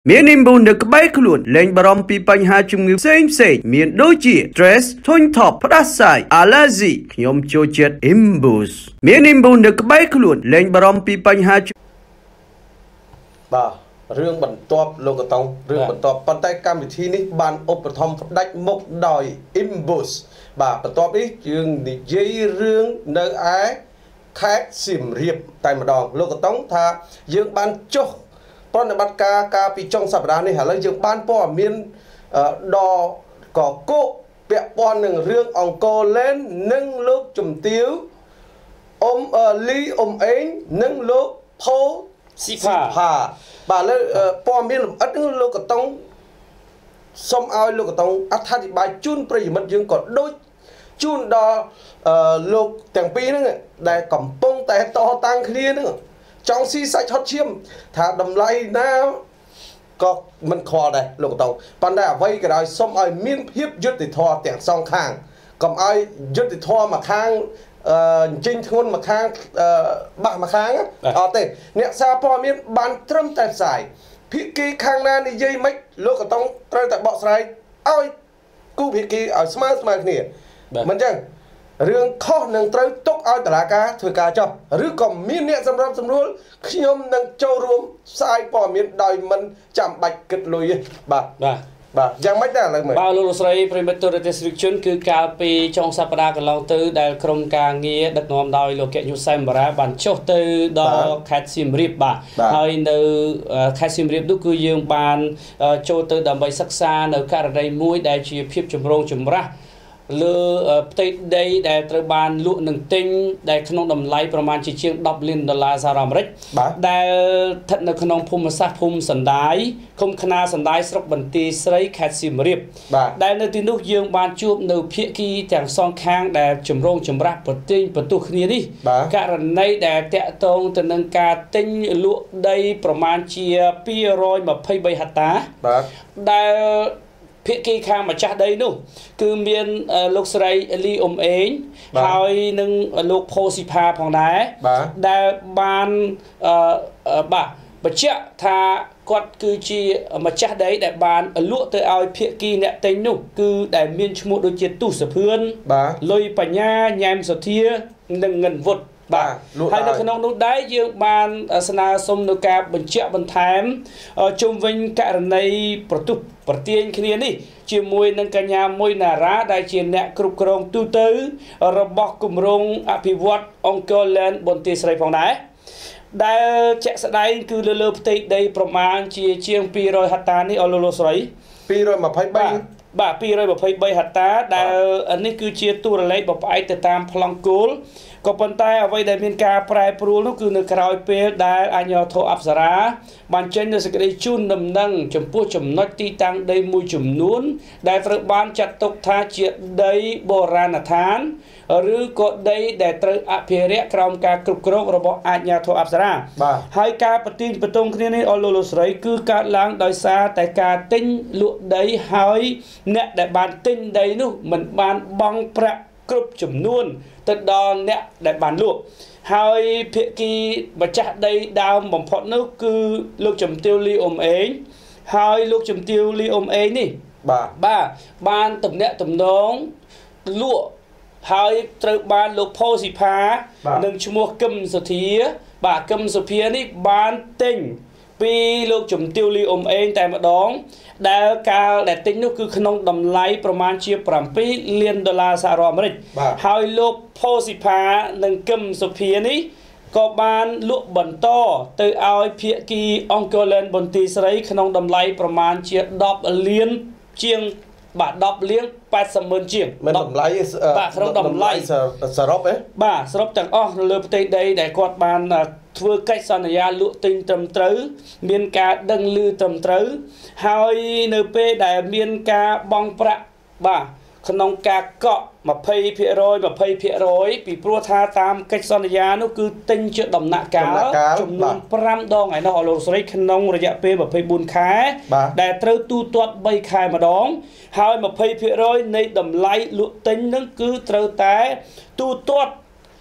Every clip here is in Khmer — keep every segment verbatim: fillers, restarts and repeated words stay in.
មាននិមនៅក្បែរខ្លួនលែងបារម្ភពីបញ្ហាជំងឺផ្សេងផ្សេងមានដូចជា stress ធុញថប់ផ្ដាសាយ allergy ខ្ញុំចូលចិត្ត Imbus មាននិមនៅក្បែរខ្លួនលែងបារម្ភពីបញ្ហាបាទរឿងបន្ទាប់លោកកតងរឿងបន្ទាប់ប៉ុន្តែកម្មវិធីនេះបានឧបត្ថម្ភផ្ដាច់មុខដោយ Imbus បាទបន្ទាប់នេះយើងនិយាយរឿងនៅឯខេត្តសៀមរាបតែម្ដងលោកកតងថាយើងបានចុះប្រតិបត្តិការការពីចុងសប្តាហ៍នេះឥឡូវយើងបានព័ត៌មានដ៏កកកពាក់ព័ន្ធនឹងរឿងអង្គរលែននិងលោកជំទាវអ៊ំលីអ៊ំអេងនិងលោកផូស៊ីផាបាទលើព័ត៌មានលម្អិតនេះលោកកតងសូមឲ្យលោកកតងអត្ថាធិប្បាយជូនប្រិយមិត្តយើងក៏ដូចជូនដល់លោកទាំងពីរហ្នឹងដែលកំពុងតែតតាំងគ្នាហ្នឹងចង់ស៊ីសាច់ហត់ឈាមថាតម្លៃណាក៏មិនខ្វល់ដែរលោកកតងប៉ុន្តែអ្វីក៏ដោយសូមឲ្យមានភាពយុត្តិធម៌ទាំងសងខាងកុំឲ្យយុត្តិធម៌មួយខាងអឺអញ្ចឹងធ្ងន់មួយខាងបាក់មួយខាងអត់ទេអ្នកសារព័ត៌មានបានត្រឹមតែផ្សាយភាគីខាងណានិយាយមិនលោកកតងត្រូវតែបកស្រាយឲ្យគូភាគីឲ្យស្មើស្មើគ្នាមិនអញ្ចឹងរឿងខុសនឹងត្រូវទុកឲ្យតុលាការធ្វើការចោះឬក៏មានអ្នកសម្របសម្រួលខ្ញុំនឹងចូលរួមផ្សាយព័ត៌មានដោយមិនចាំបាច់គិតលុយទេបាទបាទបាទយ៉ាងម៉េចដែរឥឡូវមើលបាទលោកលោកស្រីប្រិមិត្តទូរទស្សនិកជនគឺកាលពីចុងសប្តាហ៍កន្លងទៅដែលក្រុមការងារដឹកនាំដោយលោកកញ្ញាសែមបារ៉ាបានចុះទៅដល់ខេត្តសៀមរាបបាទហើយនៅខេត្តសៀមរាបនោះគឺយើងបានចូលទៅដើម្បីសិក្សានៅករណីមួយដែលជាភាពចម្រូងចម្រាសលើផ្ទៃដីដែលត្រូវបានលក់នឹងទិញដែលក្នុងតម្លៃប្រមាណជាជាងដប់លានដុល្លារសហរដ្ឋអាមេរិកដែលស្ថិតនៅក្នុងភូមិសាស្ត្រភូមិសណ្ដាយឃុំខ្នាសណ្ដាយស្រុកបន្ទាយស្រីខេត្តសៀមរាបដែលនៅទីនោះយើងបានជួបនៅភាគីទាំងសងខាងដែលចម្រូងចម្រាសប្រទែងបន្ទុះគ្នានេះករណីដែលតាក់ទងទៅនឹងការទិញលក់ដីប្រមាណជាពីររយម្ភៃបីហិកតាដែលភាគីខាងម្ចាស់ដីនោះគឺមានលោកស្រីលីអ៊ុំអេងហើយនឹងលោកផូស៊ីផាផងដែរដែលបានបាទបញ្ជាក់ថាគាត់គឺជាម្ចាស់ដីដែលបានលក់ទៅឲ្យភាគីអ្នកទិញនោះគឺដែលមានឈ្មោះដូចជាទុសភឿនលុយបញ្ញាញ៉ែមសុធានិងងិនវុតបាទហើយនៅក្នុងនោះដែរយើងបានស្នើសុំនៅការបញ្ជាក់បន្ថែមជុំវិញករណីប្រទុះប្រទាញគ្នានេះជាមួយនឹងកញ្ញាមួយណារ៉ាដែលជាអ្នកគ្រប់គ្រងទូទៅរបស់គម្រោងអភិវឌ្ឍអង្គរលែនបន្ទាយស្រីផងដែរដែលជាក់ស្ដែងគឺលើលើផ្ទៃដីប្រមាណជាជាងពីររយហិកតានេះអស់លោកលោកស្រីពីររយម្ភៃបីបាទពីររយម្ភៃបីហិកតាដែលនេះគឺជាតួលេខបផ្អែកទៅតាមប្លង់គោលក៏ប៉ុន្តែអ្វីដែលមានការប្រែប្រួលនោះគឺនៅក្រោយពេលដែលអាជ្ញាធរអប្សរាបានចេញនូវសេចក្តីជូនដំណឹងចំពោះចំណុចទីតាំងដីមួយចំនួនដែលត្រូវបានចាត់ទុកថាជាដីបុរាណដ្ឋានឬក៏ដីដែលត្រូវអភិរក្សក្រោមការគ្រប់គ្រងរបស់អាជ្ញាធរអប្សរាហើយការប្រទីងបន្ទងគ្នានេះអស់លោកលោកស្រីគឺកើតឡើងដោយសារតែការទិញលក់ដីហើយអ្នកដែលបានទិញដីនោះមិនបានបង់ប្រាក់គ្រប់ចំនួនទៅដល់អ្នកដែលបានលក់ហើយភាគីម្ចាស់ដីដើមបំផុតនោះគឺលោកជំទាវលីអ៊ុំអេងហើយលោកជំទាវលីអ៊ុំអេងនេះបាទបាទបានទំនាក់ទំនងលក់ហើយត្រូវបានលោកផូស៊ីផានិងឈ្មោះកឹមសុធាបាទកឹមសុភានេះបានទិញពីលោកជំទាវលីអ៊ុំអេងតែម្ដងដែលកាលដែលទិញនោះគឺក្នុងតម្លៃប្រមាណជាប្រាំពីរលានដុល្លារសហរដ្ឋអាមេរិកហើយលោកផូស៊ីផានិងកឹមសុភានេះក៏បានលក់បន្តទៅឲ្យភាគីអង្គរលែនបន្ទាយស្រីក្នុងតម្លៃប្រមាណជាដប់លានជាងបាទដប់លានប៉ែតសិបម៉ឺនជាងមិនតម្លៃបាទក្នុងតម្លៃសរុបហ៎បាទសរុបទាំងអស់នៅលើផ្ទៃដីដែលគាត់បានធ្វើកិច្ចសន្យាលក់ទិញត្រឹមត្រូវមានការដឹងឮត្រឹមត្រូវហើយនៅពេលដែលមានការបង់ប្រាក់បាទក្នុងការកក់ยี่สิบភាគរយยี่สิบភាគរយពីព្រោះថាតាមកិច្ចសន្យានោះគឺទិញជាដំណាក់កាលចំនួនប្រាំដងឯណោះអលោកស្រីក្នុងរយៈពេលยี่สิบbốnខែដែលត្រូវទូទាត់បីខែម្ដងហើយยี่สิบភាគរយនៃតម្លៃលក់ទិញនឹងគឺត្រូវតែទូទាត់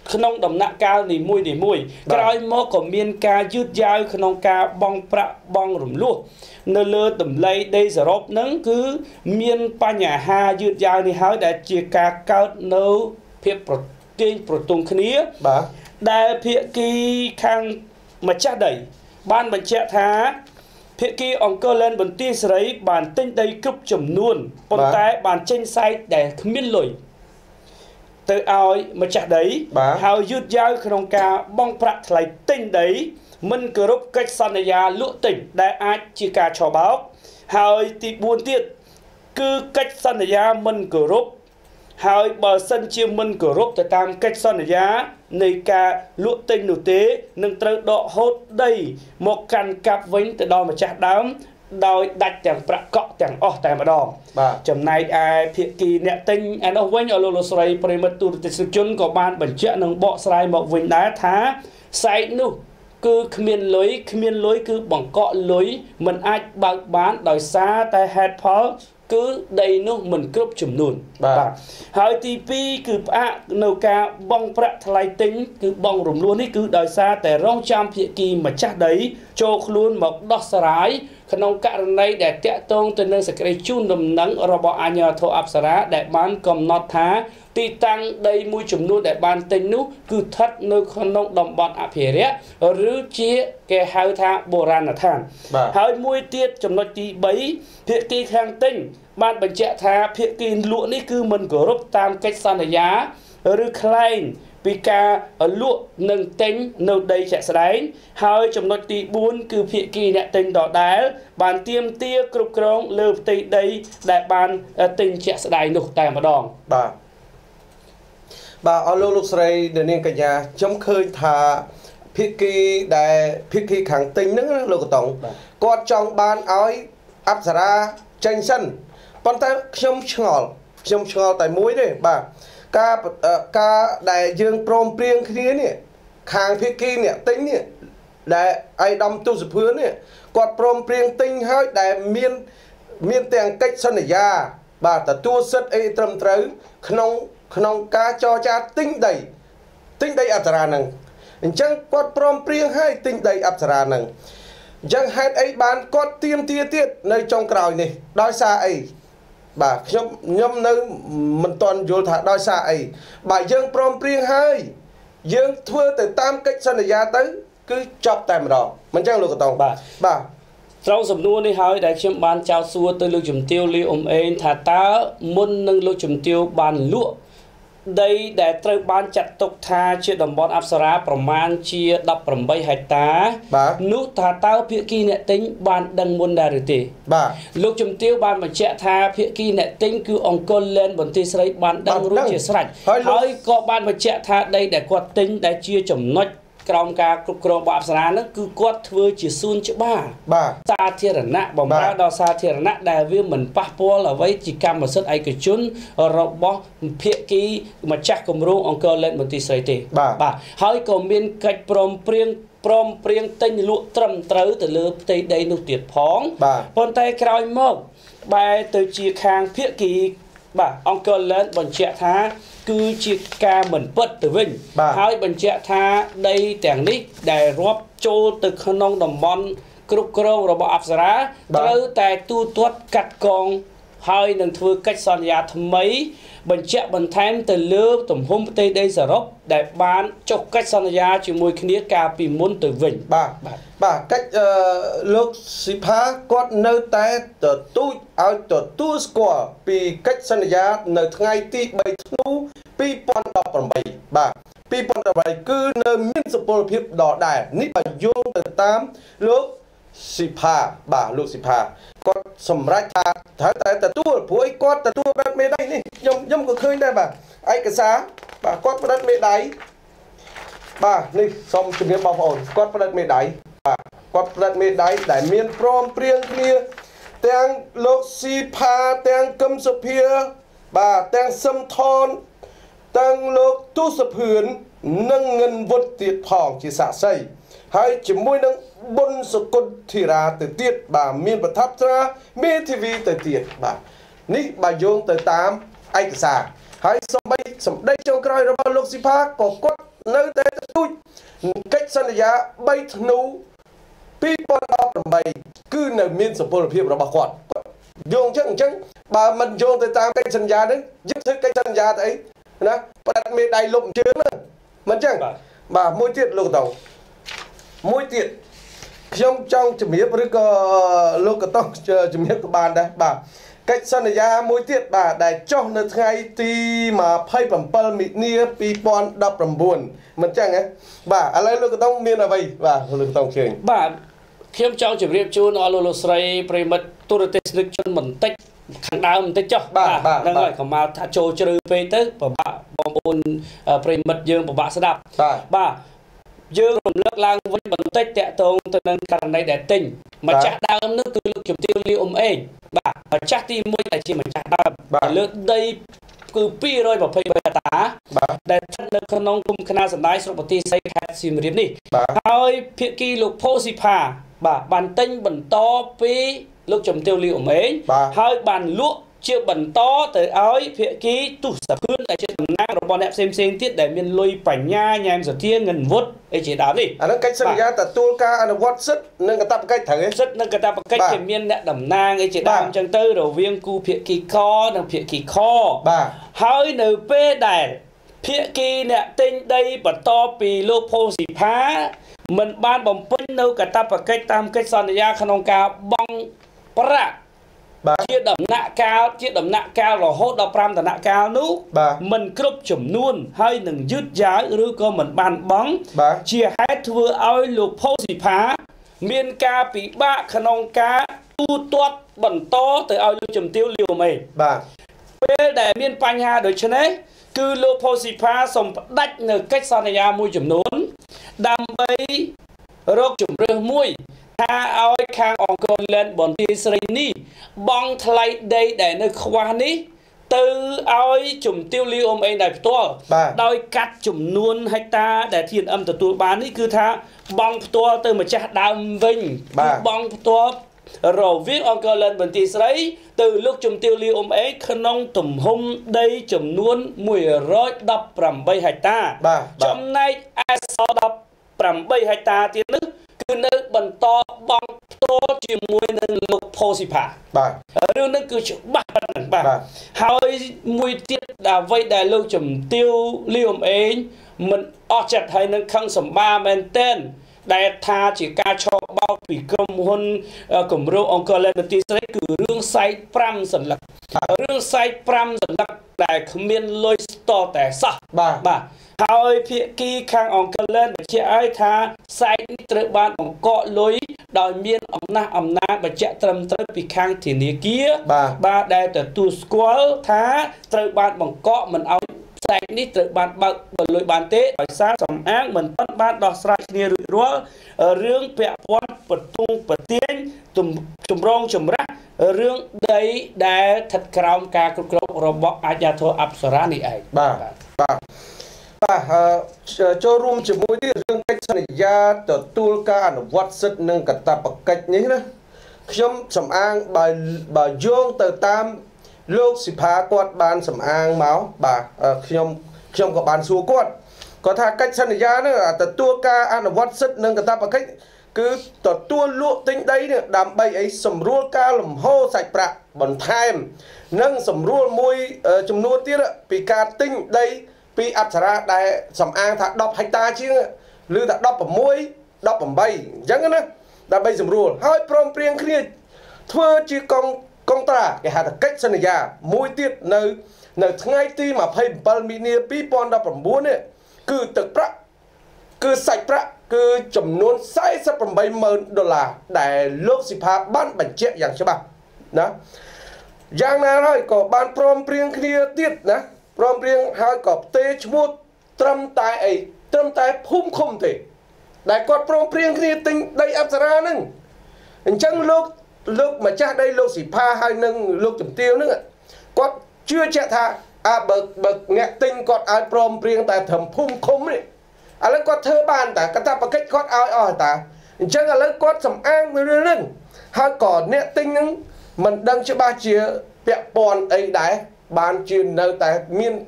ក្នុងដំណាក់កាលនីមួយនីមួយក្រោយមកក៏មានការយឺតយ៉ាវក្នុងការបង់ប្រាក់បង់រំលោះនៅលើតម្លៃដីសរុបហ្នឹងគឺមានបញ្ហាយឺតយ៉ាវនេះហើយដែលជាការកើតនៅភាពប្រទាញប្រទង់គ្នាបាទដែលភាគីខាងម្ចាស់ដីបានបញ្ជាក់ថាភាគីអង្គរលែនបន្ទាយសេរីបានទិញដីគ្រប់ចំនួនប៉ុន្តែបានចេញសាយដែលគ្មានលុយទៅឲ្យម្ចាស់ដីហើយយឺតយ៉ាវក្នុងការបង់ប្រាក់ថ្លៃទិញដីមិនគោរពកិច្ចសន្យាលក់ទិញដែលអាចជាការឆបោកហើយទីបួនទៀតគឺកិច្ចសន្យាមិនគោរពហើយបើសិនជាមិនគោរពទៅតាមកិច្ចសន្យានៃការលក់ទិញនោះទេនឹងត្រូវដកហូតដីមកកាន់កាប់វិញទៅដល់ម្ចាស់ដើមដោយដាច់ទាំងប្រាក់កក់ទាំងអស់តែម្ដងចំណែកឯភាគីអ្នកទិញឯនោះវិញអលោកលោកស្រីប្រិមិត្តទូរទស្សនិកជនក៏បានបញ្ជាក់នឹងបកស្រាយមកវិញដែរថាសែកនោះគឺគ្មានលុយគ្មានលុយគឺបង្កក់លុយមិនអាចបើកបានដោយសារតែហេតុផលគឺដីនោះមិនគ្រប់ចំនួនបាទហើយទីពីរគឺផ្អាកនៅការបង់ប្រាក់ថ្លៃទិញគឺបង់រំលោះនេះគឺដោយសារតែរងចាំភាគីម្ចាស់ដីចូលខ្លួនមកដោះស្រាយក្នុងករណីដែលតាក់ទងទៅនឹងសេចក្តីជូនដំណឹងរបស់អាជ្ញាធរអប្សរាដែលបានកំណត់ថាទីតាំងដីមួយចំនួនដែលបានទិញនោះគឺស្ថិតនៅក្នុងតំបន់អភិរក្សឬជាគេហៅថាបុរាណដ្ឋានហើយមួយទៀតចំណុចទីបីភាគីខាងទិញបានបញ្ជាក់ថាភាគីលក់នេះគឺមិនគោរពតាមកិច្ចសន្យាឬខ្លែងពីការលក់និងទិញនៅដីជាក់ស្ដែងហើយចំណុចទីបួនគឺភាគីអ្នកទិញដដែលបានទាមទារគ្រប់គ្រងលើផ្ទៃដីដែលបានទិញជាក់ស្ដែងនោះតែម្ដងបាទបាទអរលោកលោកស្រីនាងកញ្ញាខ្ញុំឃើញថាភាគីដែលភាគីខាងទិញហ្នឹងលោកកតងគាត់ចង់បានឲ្យអប្សរាចេញសិនប៉ុន្តែខ្ញុំឆ្ងល់ខ្ញុំឆ្ងល់តែមួយទេបាទការការដែលយើងព្រមព្រៀងគ្នានេះខាងភាគីនេះទិញនេះដែលឯកឧត្តមទូសុភឿននេះគាត់ព្រមព្រៀងទិញហើយដែលមានមានទាំងកិច្ចសន្យាបាទទទួលសិទ្ធិអីត្រឹមត្រូវក្នុងក្នុងការចរចាទិញដីទិញដីអប្សរាហ្នឹងអញ្ចឹងគាត់ព្រមព្រៀងឲ្យទិញដីអប្សរាហ្នឹងអញ្ចឹងហេតុអីបានគាត់ទៀមទាទៀតនៅចុងក្រោយនេះដោយសារអីបាទខ្ញុំខ្ញុំនៅមិនទាន់យល់ថាដោយសារអីបើយើងព្រមព្រៀងហើយយើងធ្វើទៅតាមកិច្ចសន្យាទៅគឺចប់តែម្ដងមិនអញ្ចឹងលោកកតងបាទបាទត្រូវសំណួរនេះហើយដែលខ្ញុំបានចោទសួរទៅលោកជំទាវលីអ៊ុំអេងថាតើមុននឹងលោកជំទាវបានលក់ដីដែលត្រូវបានចាត់ទុកថាជាតំបន់អប្សរាប្រមាណជាដប់ប្រាំបីហិកតានោះថាតើភាគីអ្នកទិញបានដឹងមុនដែរឬទេបាទលោកជំទាវបានបញ្ជាក់ថាភាគីអ្នកទិញគឺអង្គរលែនបន្ទាយស្រីបានដឹងរួចជាស្រេចហើយក៏បានបញ្ជាក់ថាដីដែលគាត់ទិញដែលជាចំណុចក្រោមការគ្រប់គ្រងរបស់អប្សរាហ្នឹងគឺគាត់ធ្វើជាសួនច្បារបាទសាធារណៈបម្រើដល់សាធារណៈដែលវាមិនប៉ះពាល់អ្វីជាកម្មសិទ្ធិឯកជនរបស់ភាគីម្ចាស់គម្រោងអង្គរលែនបន្ទាយស្រីទេបាទហើយក៏មានកិច្ចព្រមព្រៀងព្រមព្រៀងទិញលក់ត្រឹមត្រូវទៅលើផ្ទៃដីនោះទៀតផងប៉ុន្តែក្រោយមកបែរទៅជាខាងភាគីបាទអង្គរលែនបញ្ជាក់ថាគឺជាការមិនពិតទៅវិញហើយបញ្ជាក់ថាដីទាំងនេះដែលរាប់ចូលទៅក្នុងតំបន់គ្រប់គ្រងរបស់អប្សរាត្រូវតែទូទាត់កាត់កងហើយនឹងធ្វើកិច្ចសន្យាថ្មីបញ្ជាក់បន្ថែមទៅលើទំហំផ្ទៃដីសរុបដែលបានចុះកិច្ចសន្យាជាមួយគ្នាកាលពីមុនទៅវិញបាទបាទកិច្ចលោកស៊ីផាគាត់នៅតែទទូចឲ្យទទួលស្គាល់ពីកិច្ចសន្យានៅថ្ងៃទីបីធ្នូពីរពាន់ដប់ប្រាំបីបាទពីរពាន់ដប់ប្រាំបីគឺនៅមានសុពលភាពដដែលនេះបើយោងទៅតាមលោកស៊ីផាបាទលោកស៊ីផាគាត់សម្រេចថាត្រូវតែទទួលព្រោះអីគាត់ទទួលផ្តិតមេដៃនេះខ្ញុំខ្ញុំក៏ឃើញដែរបាទឯកសារបាទគាត់ផ្តិតមេដៃបាទនេះសូមជម្រាបបងប្អូនគាត់ផ្តិតមេដៃបាទគាត់ផ្តិតមេដៃដែលមានព្រមព្រៀងគ្នាទាំងលោកស៊ីផាទាំងកឹមសុភាបាទទាំងសឹមថនទាំងលោកទូសុភឿននិងងិនវុឌ្ឍទៀតផងជាសាក្សីហើយជាមួយនឹងបុនសុគតធីរាទៅទៀតបាទមានប្រថាប់ត្រាមេធាវីទៅទៀតបាទនេះបើយោងទៅតាមឯកសារហើយសំបីសម្ដីចុងក្រោយរបស់លោកស៊ីផាក៏គាត់នៅតែទទូចកិច្ចសន្យាបីធ្នូពីរពាន់ដប់ប្រាំបីគឺនៅមានសុពលភាពរបស់គាត់យោងអញ្ចឹងអញ្ចឹងបើមិនយោងទៅតាមកិច្ចសន្យានេះយើងធ្វើកិច្ចសន្យាទៅអីណាផ្ដាច់មេដៃលុបជើងហ្នឹងមិនអញ្ចឹងបាទមួយទៀតលោកតោមួយទៀតខ្ញុំចង់ជំរាបឬក៏លោកកតោជំរាបក៏បានដែរបាទកិច្ចសន្យាមួយទៀតបាទដែលចុះនៅថ្ងៃទីยี่สิบเจ็ดមិនិនាสองพันสิบเก้าមិនចឹងហ៎បាទឥឡូវលោកកតោមានអ្វីបាទលោកកតោជើញបាទខ្ញុំចង់ជម្រាបជូនអស់លោកលោកស្រីប្រិមិត្តទូរទស្សនិកជនបន្តិចខាងដើមបន្តិចចុះបាទហ្នឹងហើយកុំមកថាចូលជ្រៅពេកទៅពិបាកបងប្អូនប្រិមិត្តយើងពិបាកស្ដាប់បាទយើងរំលឹកឡើងវិញបន្តិចតាក់ទងទៅនឹងករណីដែលទិញម្ចាស់ដើមនោះគឺលោកជំទាវ លាវ អ៊ុំអេងបាទម្ចាស់ទីមួយដែលជាម្ចាស់ដើមលើកដីគឺពីររយยี่สิบបីហិកតាដែលស្ថិតនៅក្នុងគុំខ្នាតសម្ដាយស្រុកបន្ទាយសីខេត្តសៀមរាបនេះហើយភាគីលោកផូស៊ីផាបាទបានទិញបន្តពីលោកជំទាវ លាវ អ៊ុំអេងហើយបានលក់ជាបន្តទៅឲ្យភាគីទុសភឿនដែលជាតំណាងរបស់អ្នកផ្សេងផ្សេងទៀតដែលមានលុយបញ្ញាញ៉ែមសធាងិនវុឌ្ឍអីជាដើមនេះអានឹងកិច្ចសន្យាទទួលការអនុវត្តសិទ្ធិនិងកាតព្វកិច្ចត្រូវទេសិទ្ធិនិងកាតព្វកិច្ចគេមានអ្នកតំណាងអីជាដើមអញ្ចឹងទៅរវាងគូភាគីកនិងភាគីខបាទហើយនៅពេលដែលភាគីអ្នកទិញដីបន្តពីលោកផូស៊ីផាមិនបានបំពេញនៅកាតព្វកិច្ចតាមកិច្ចសន្យាក្នុងការបង់ប្រាក់ជាដំណាក់កាលជាដំណាក់កាលរហូតដល់fiveដំណាក់កាលនោះមិនគ្រប់ចំនួនហើយនឹងយឺតយ៉ាវឬក៏មិនបានបង់ជាហេតុធ្វើឲ្យលោកផូស៊ីផាមានការពិបាកក្នុងការទូទាត់បន្តទៅឲ្យលោកជំទាវ លាវ អ៊ុំអេងបាទពេលដែលមានបញ្ហាដូចនេះគឺលោកផូស៊ីផាសូមផ្ដាច់នៅកិច្ចសន្យាមួយចំនួនដើម្បីរកជំរឿសមួយថាឲ្យខាងអង្គរលែនបន្ទាយស្រីនេះបង់ថ្លៃដីដែលនៅខ្វះនេះទៅឲ្យជំទាវ លាវ អ៊ុំអេងដោយផ្ទាល់ដោយកាត់ចំនួនហិកតាដែល ที เอ็น เอ็ม ទទួលបាននេះគឺថាបង់ផ្ទាល់ទៅម្ចាស់ដើមវិញគឺបង់ផ្ទាល់រវាងអង្គរលែនបន្ទាយស្រីទៅលោកជំទាវ លាវ អ៊ុំអេងក្នុងទំហំដីចំនួនមួយរយដប់ប្រាំបីហិកតាចំណែកឯសល់ប្រាំបីហិកតាទៀតនោះគឺនៅបន្តបង់ផ្ទាល់ជាមួយនឹងលោកផូស៊ីផាបាទរឿងនេះគឺច្បាស់ប៉ុណ្ណឹងបាទហើយមួយទៀតដែលអ្វីដែលលោកជំទាវ លាវ អ៊ុំអេងមិនអស់ចិត្តហើយនឹងខឹងសម្បាមែនទែនដែលថាជាការឆោបបោកពីក្រុមហ៊ុនគម្រោងអង្គរលែនបន្ទាយស្រីគឺរឿងសែកfiveសន្លឹករឿងសែកfiveសន្លឹកដែលគ្មានលុយស្ទល់តែសោះបាទបាទហើយភាគីខាងអង្គរលែនបញ្ជាក់ឲ្យថាសែកនេះត្រូវបានបង្កក់លុយដោយមានអំណះអំណាចបញ្ជាក់ត្រឹមត្រូវពីខាងធនាគារបាទដែលទទួលស្គាល់ថាត្រូវបានបង្កក់មិនឲ្យសែកនេះត្រូវបានបើកលុយបានទេដោយសារសំអាងមិនទាន់បានដោះស្រាយគ្នារួចរាល់រឿងពាក់ព័ន្ធបទុងប្រទៀងចម្រងចម្រាស់រឿងដីដែលស្ថិតក្រោមការគ្រប់គ្រងរបស់អាជ្ញាធរអប្សរានេះឯងបាទបាទបាទចូលរួមជាមួយនេះរឿងកិច្ចសន្យាទទួលការអនុវត្តសិទ្ធិនិងកាតព្វកិច្ចនេះណាខ្ញុំសំអាងបើបើយោងទៅតាមលោកសិផាគាត់បានសំអាងមកបាទខ្ញុំខ្ញុំក៏បានសួរគាត់គាត់ថាកិច្ចសន្យានេះទទួលការអនុវត្តសិទ្ធិនិងកាតព្វកិច្ចគឺទទួលលក់ទិញដីនេះដើម្បីអីសម្រួលការលំហូរសាច់ប្រាក់បន្ថែមនិងសម្រួលមួយចំនួនទៀតពីការទិញដីពីអប្សរាដែលសំអាងថាដប់ហិកតាជាងឬថាដប់ប្រាំដប់ប្រាំអញ្ចឹងណាដើម្បីសម្រួលហើយព្រមព្រៀងគ្នាធ្វើជាកងកងត្រាគេហៅថាកិច្ចសន្យាមួយទៀតនៅនៅថ្ងៃទីยี่สิบเจ็ดមិនិនាสองพันสิบเก้าនេះគឺទឹកប្រាក់គឺសាច់ប្រាក់គឺចំនួនสี่สิบแปดหมื่นដុល្លារដែលលោកសិផាបានបញ្ជាក់យ៉ាងច្បាស់ណាយ៉ាងណាហើយក៏បានព្រមព្រៀងគ្នាទៀតណាព្រមព្រៀងហើយក៏ផ្ទេរឈ្មោះត្រឹមតែអីត្រឹមតែភូមិឃុំទេដែលគាត់ព្រមព្រៀងគ្នាទិញដីអប្សរាហ្នឹងអញ្ចឹងលោកលោកម្ចាស់ដីលោកសិផាហើយនឹងលោកជំទាវហ្នឹងគាត់ជឿជាក់ថាអាបើបើអ្នកទិញគាត់ឲ្យព្រមព្រៀងតែត្រឹមភូមិឃុំនេះឥឡូវគាត់ធ្វើបានតាកាតព្វកិច្ចគាត់ឲ្យអស់តាអញ្ចឹងឥឡូវគាត់សំអាងរឿងហ្នឹងហើយក៏អ្នកទិញហ្នឹងមិនដឹងច្បាស់ជាពាក់ព័ន្ធអីដែរបានជានៅតែមាន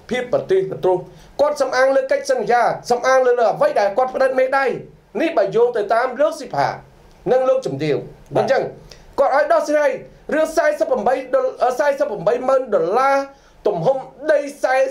ភាពប្រទេសប្រទ្រុសគាត់សំអាងលើកិច្ចសន្យាសំអាងលើអ្វីដែលគាត់ផ្តិតមេដៃនេះបើយោងទៅតាមលោកស៊ីផានិងលោកជំទាវអញ្ចឹងគាត់ឲ្យដោះស្រាយរឿងสี่สิบแปด สี่สิบแปดម៉ឺនដុល្លារទំហំដីដប់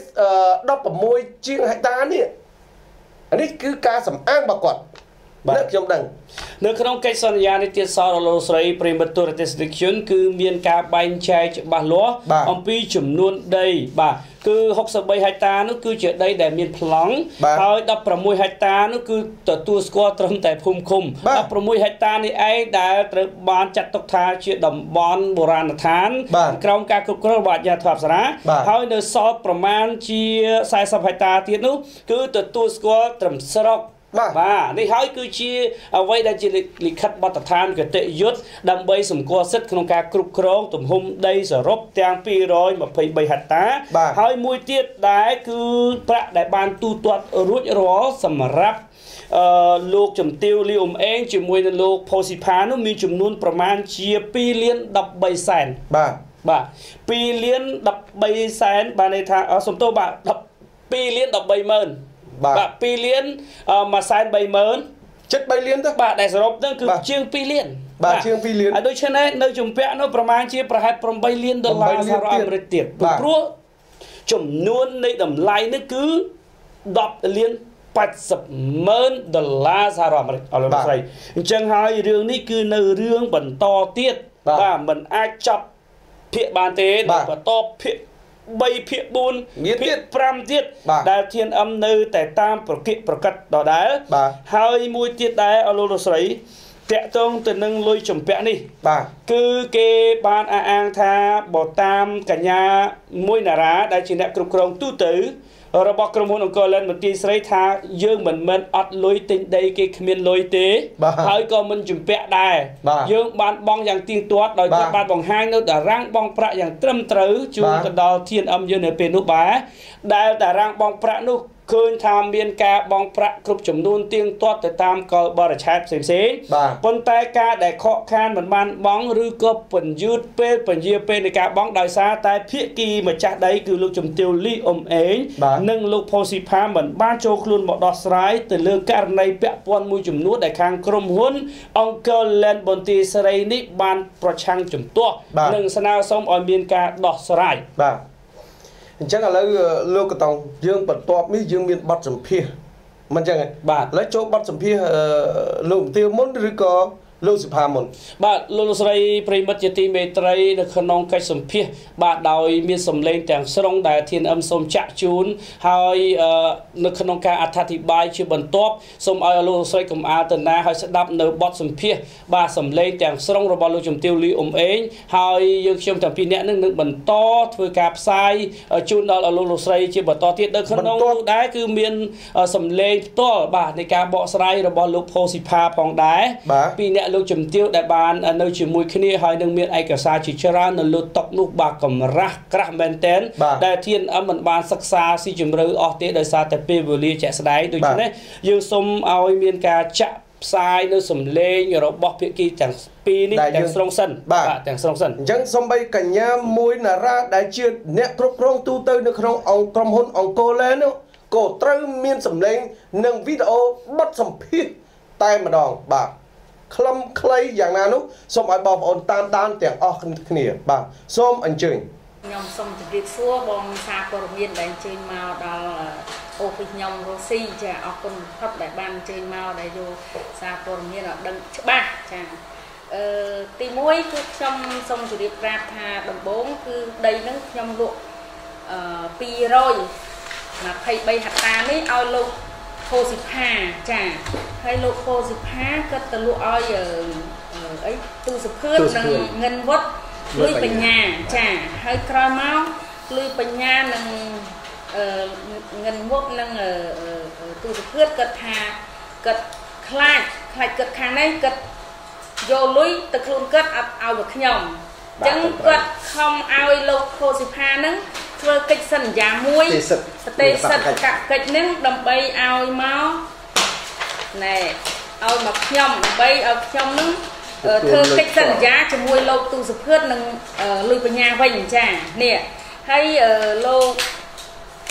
sáuជាងហិកតានេះអានេះគឺការសំអាងរបស់គាត់នៅខ្ញុំដឹងនៅក្នុងកិច្ចសន្យានេះទៀតសរលោកស្រីប្រិមត្តទូរទស្សនិកជនគឺមានការបែងចែកច្បាស់លាស់អំពីចំនួនដីបាទគឺหกสิบสามហិកតានោះគឺជាដីដែលមានប្លង់ហើយដប់ប្រាំមួយហិកតានោះគឺទទួលស្គាល់ត្រឹមតែភូមិឃុំដប់ប្រាំមួយហិកតានេះឯងដែលត្រូវបានចាត់ទុកថាជាតំបន់បុរាណដ្ឋានក្រោមការគ្រប់គ្រងរបស់អាជ្ញាធរអប្សរាហើយនៅសល់ប្រមាណជាสี่สิบហិកតាទៀតនោះគឺទទួលស្គាល់ត្រឹមស្រុកបាទនេះហើយគឺជាអ្វីដែលជាលិខិតបទដ្ឋានគតិយុត្តដើម្បីសម្គាល់សិទ្ធិក្នុងការគ្រប់គ្រងទំហំដីសរុបទាំងពីររយម្ភៃបីហិកតាហើយមួយទៀតដែរគឺប្រាក់ដែលបានទូទាត់រួចរាល់សម្រាប់អឺលោកជំទាវលីអ៊ុំអេងជាមួយនឹងលោកផូស៊ីផានោះមានចំនួនប្រមាណជាពីរលានដប់បីសែនបាទបាទពីរលានដប់បីសែនបានន័យថាសំទោសបាទពីរលានដប់បីម៉ឺនបាទពីរលានមួយសែនបីម៉ឺនជិតបីលានទៅបាទដែលសរុបទៅគឺជាងពីរលានបាទជាងពីរលានហើយដូច្នេះនៅជំពាក់នោះប្រមាណជាប្រហែលប្រាំបីលានដុល្លារសហរដ្ឋអាមេរិកទៀតព្រោះចំនួននៃតម្លៃនេះគឺដប់លាន八十ម៉ឺនដុល្លារសហរដ្ឋអាមេរិកអរលោកស្រីអញ្ចឹងហើយរឿងនេះគឺនៅរឿងបន្តទៀតបាទមិនអាចចាប់ភាគបានទេបន្តភាគបីភាគបួនភាគប្រាំទៀតដែលធានអឹមនៅតែតាមប្រកិប្រកាសដដែលហើយមួយទៀតដែរអលោកលោកស្រីតាក់ទងទៅនឹងលុយចំពាក់នេះបាទគឺគេបានអះអាងថាបើតាមកញ្ញាមួយណារ៉ាដែលជាអ្នកគ្រប់គ្រងទូទៅរបស់ក្រុមហ៊ុនអង្គរឡែនមន្ទីរស្រីថាយើងមិនមែនអត់លុយទិញដីគេគ្មានលុយទេហើយក៏មិនជំពាក់ដែរយើងបានបង់យ៉ាងទៀងទាត់ដោយគេបានបង្ហាញនៅតារាងបង់ប្រាក់យ៉ាងត្រឹមត្រូវជូនទៅដល់ធានអឹមយើងនៅពេលនោះបាទដែលតារាងបង់ប្រាក់នោះឃើញថាមានការបង់ប្រាក់គ្រប់ចំនួនទៀងទាត់ទៅតាមកលបរិឆេទផ្សេងៗប៉ុន្តែការដែលខកខានមិនបានបង់ឬក៏ពន្យឺតពេលពន្យាពេលនៃការបង់ដោយសារតែភាគីម្ចាស់ដីគឺលោកជំទាវលីអ៊ុំអេងនិងលោកផូស៊ីផាមិនបានចូលខ្លួនមកដោះស្រាយទៅលើករណីពាក់ព័ន្ធមួយចំនួនដែលខាងក្រុមហ៊ុនអង្គរឡែនមន្ទីរស្រីនេះបានប្រឆាំងជំទាស់និងស្នើសុំឲ្យមានការដោះស្រាយបាទអញ្ចឹងឥឡូវលោកកតងយើងបន្ទាប់នេះយើងមានបទសម្ភាសមិនអញ្ចឹងទេបាទឥឡូវចូលបទសម្ភាសលោកទាវមុនឬក៏លោកសុផាមុនបាទលោកលោកស្រីប្រិមិត្តជាទីមេត្រីនៅក្នុងកិច្ចសម្ភាសបាទដោយមានសម្លេងទាំងស្រុងដែលធានអឹមសូមចាក់ជូនហើយនៅក្នុងការអត្ថាធិប្បាយជាបន្ទាប់សូមឲ្យលោកលោកស្រីកុំអាលទៅណាហើយស្ដាប់នៅបទសម្ភាសបាទសម្លេងទាំងស្រុងរបស់លោកជំទាវលីអ៊ុំអេងហើយយើងខ្ញុំទាំងពីរនាក់នឹងនឹងបន្តធ្វើការផ្សាយជូនដល់លោកលោកស្រីជាបន្តទៀតនៅក្នុងនោះដែរគឺមានសម្លេងផ្ទាល់បាទនៃការបកស្រាយរបស់លោកផូស៊ីផាផងដែរពីអ្នកលោកជំទាវដែលបាននៅជាមួយគ្នាហើយនឹងមានឯកសារជាច្រើននៅលើតុកនោះបាទកម្រាស់ក្រាស់មែនតែនដែលធានអឹមមិនបានសិក្សាស៊ីជម្រៅអស់ទេដោយសារតែពេលវេលាជាក់ស្ដែងដូច្នេះយើងសូមឲ្យមានការចាក់ផ្សាយនៅសម្លេងរបស់ភាគីទាំងពីរនេះទាំងស្រុងសិនបាទទាំងស្រុងសិនអញ្ចឹងសូម្បីកញ្ញាមួយណារ៉ាដែលជាអ្នកគ្រប់គ្រងទូទៅនៅក្នុងអង្គក្រុមហ៊ុនអង្គរឡែននោះក៏ត្រូវមានសម្លេងនិងវីដេអូបទសម្ភាសតែម្ដងបាទខ្លឹមខ្លីយ៉ាងណានោះសូមឲ្យបងប្អូនតាមដានទាំងអស់គ្នាបាទសូមអញ្ជើញខ្ញុំសូមជម្រាបសួរបងសារព័ត៌មានដែលអញ្ជើញមកដល់អូពីខ្ញុំរស់ស៊ីចាអរគុណផុតដែលបានអញ្ជើញមកដែលយកសារព័ត៌មានឲ្យដឹងច្បាស់ចាអឺទីមួយគឺខ្ញុំសូមជម្រាបប្រាប់ថាដំបូងគឺដីនឹងខ្ញុំលក់អឺពីររយម្ភៃបីហិកតានេះឲ្យលោកផូស៊ីផាចាហើយលោកផូស៊ីផាគាត់ទៅលក់ឲ្យអីទូសភឿននិងងិនវត្តលុយបញ្ញាចាហើយក្រោយមកលុយបញ្ញានិងងិនវត្តនិងទូសភឿនគាត់ថាគាត់ខ្លាចខ្លាចគាត់ខាងនេះគាត់យកលុយទៅខ្លួនគាត់អត់ឲ្យមកខ្ញុំអញ្ចឹងគាត់ខំឲ្យលោកផូស៊ីផាហ្នឹងធ្វើកិច្ចសន្យាមួយប្រទេសសិទ្ធិកិច្ចនឹងដើម្បីឲ្យមកណែឲ្យមកខ្ញុំដើម្បីឲ្យខ្ញុំនឹងធ្វើកិច្ចសន្យាជាមួយលោកទូសភឿននិងលុយបញ្ញាវិញចានេះហើយលោក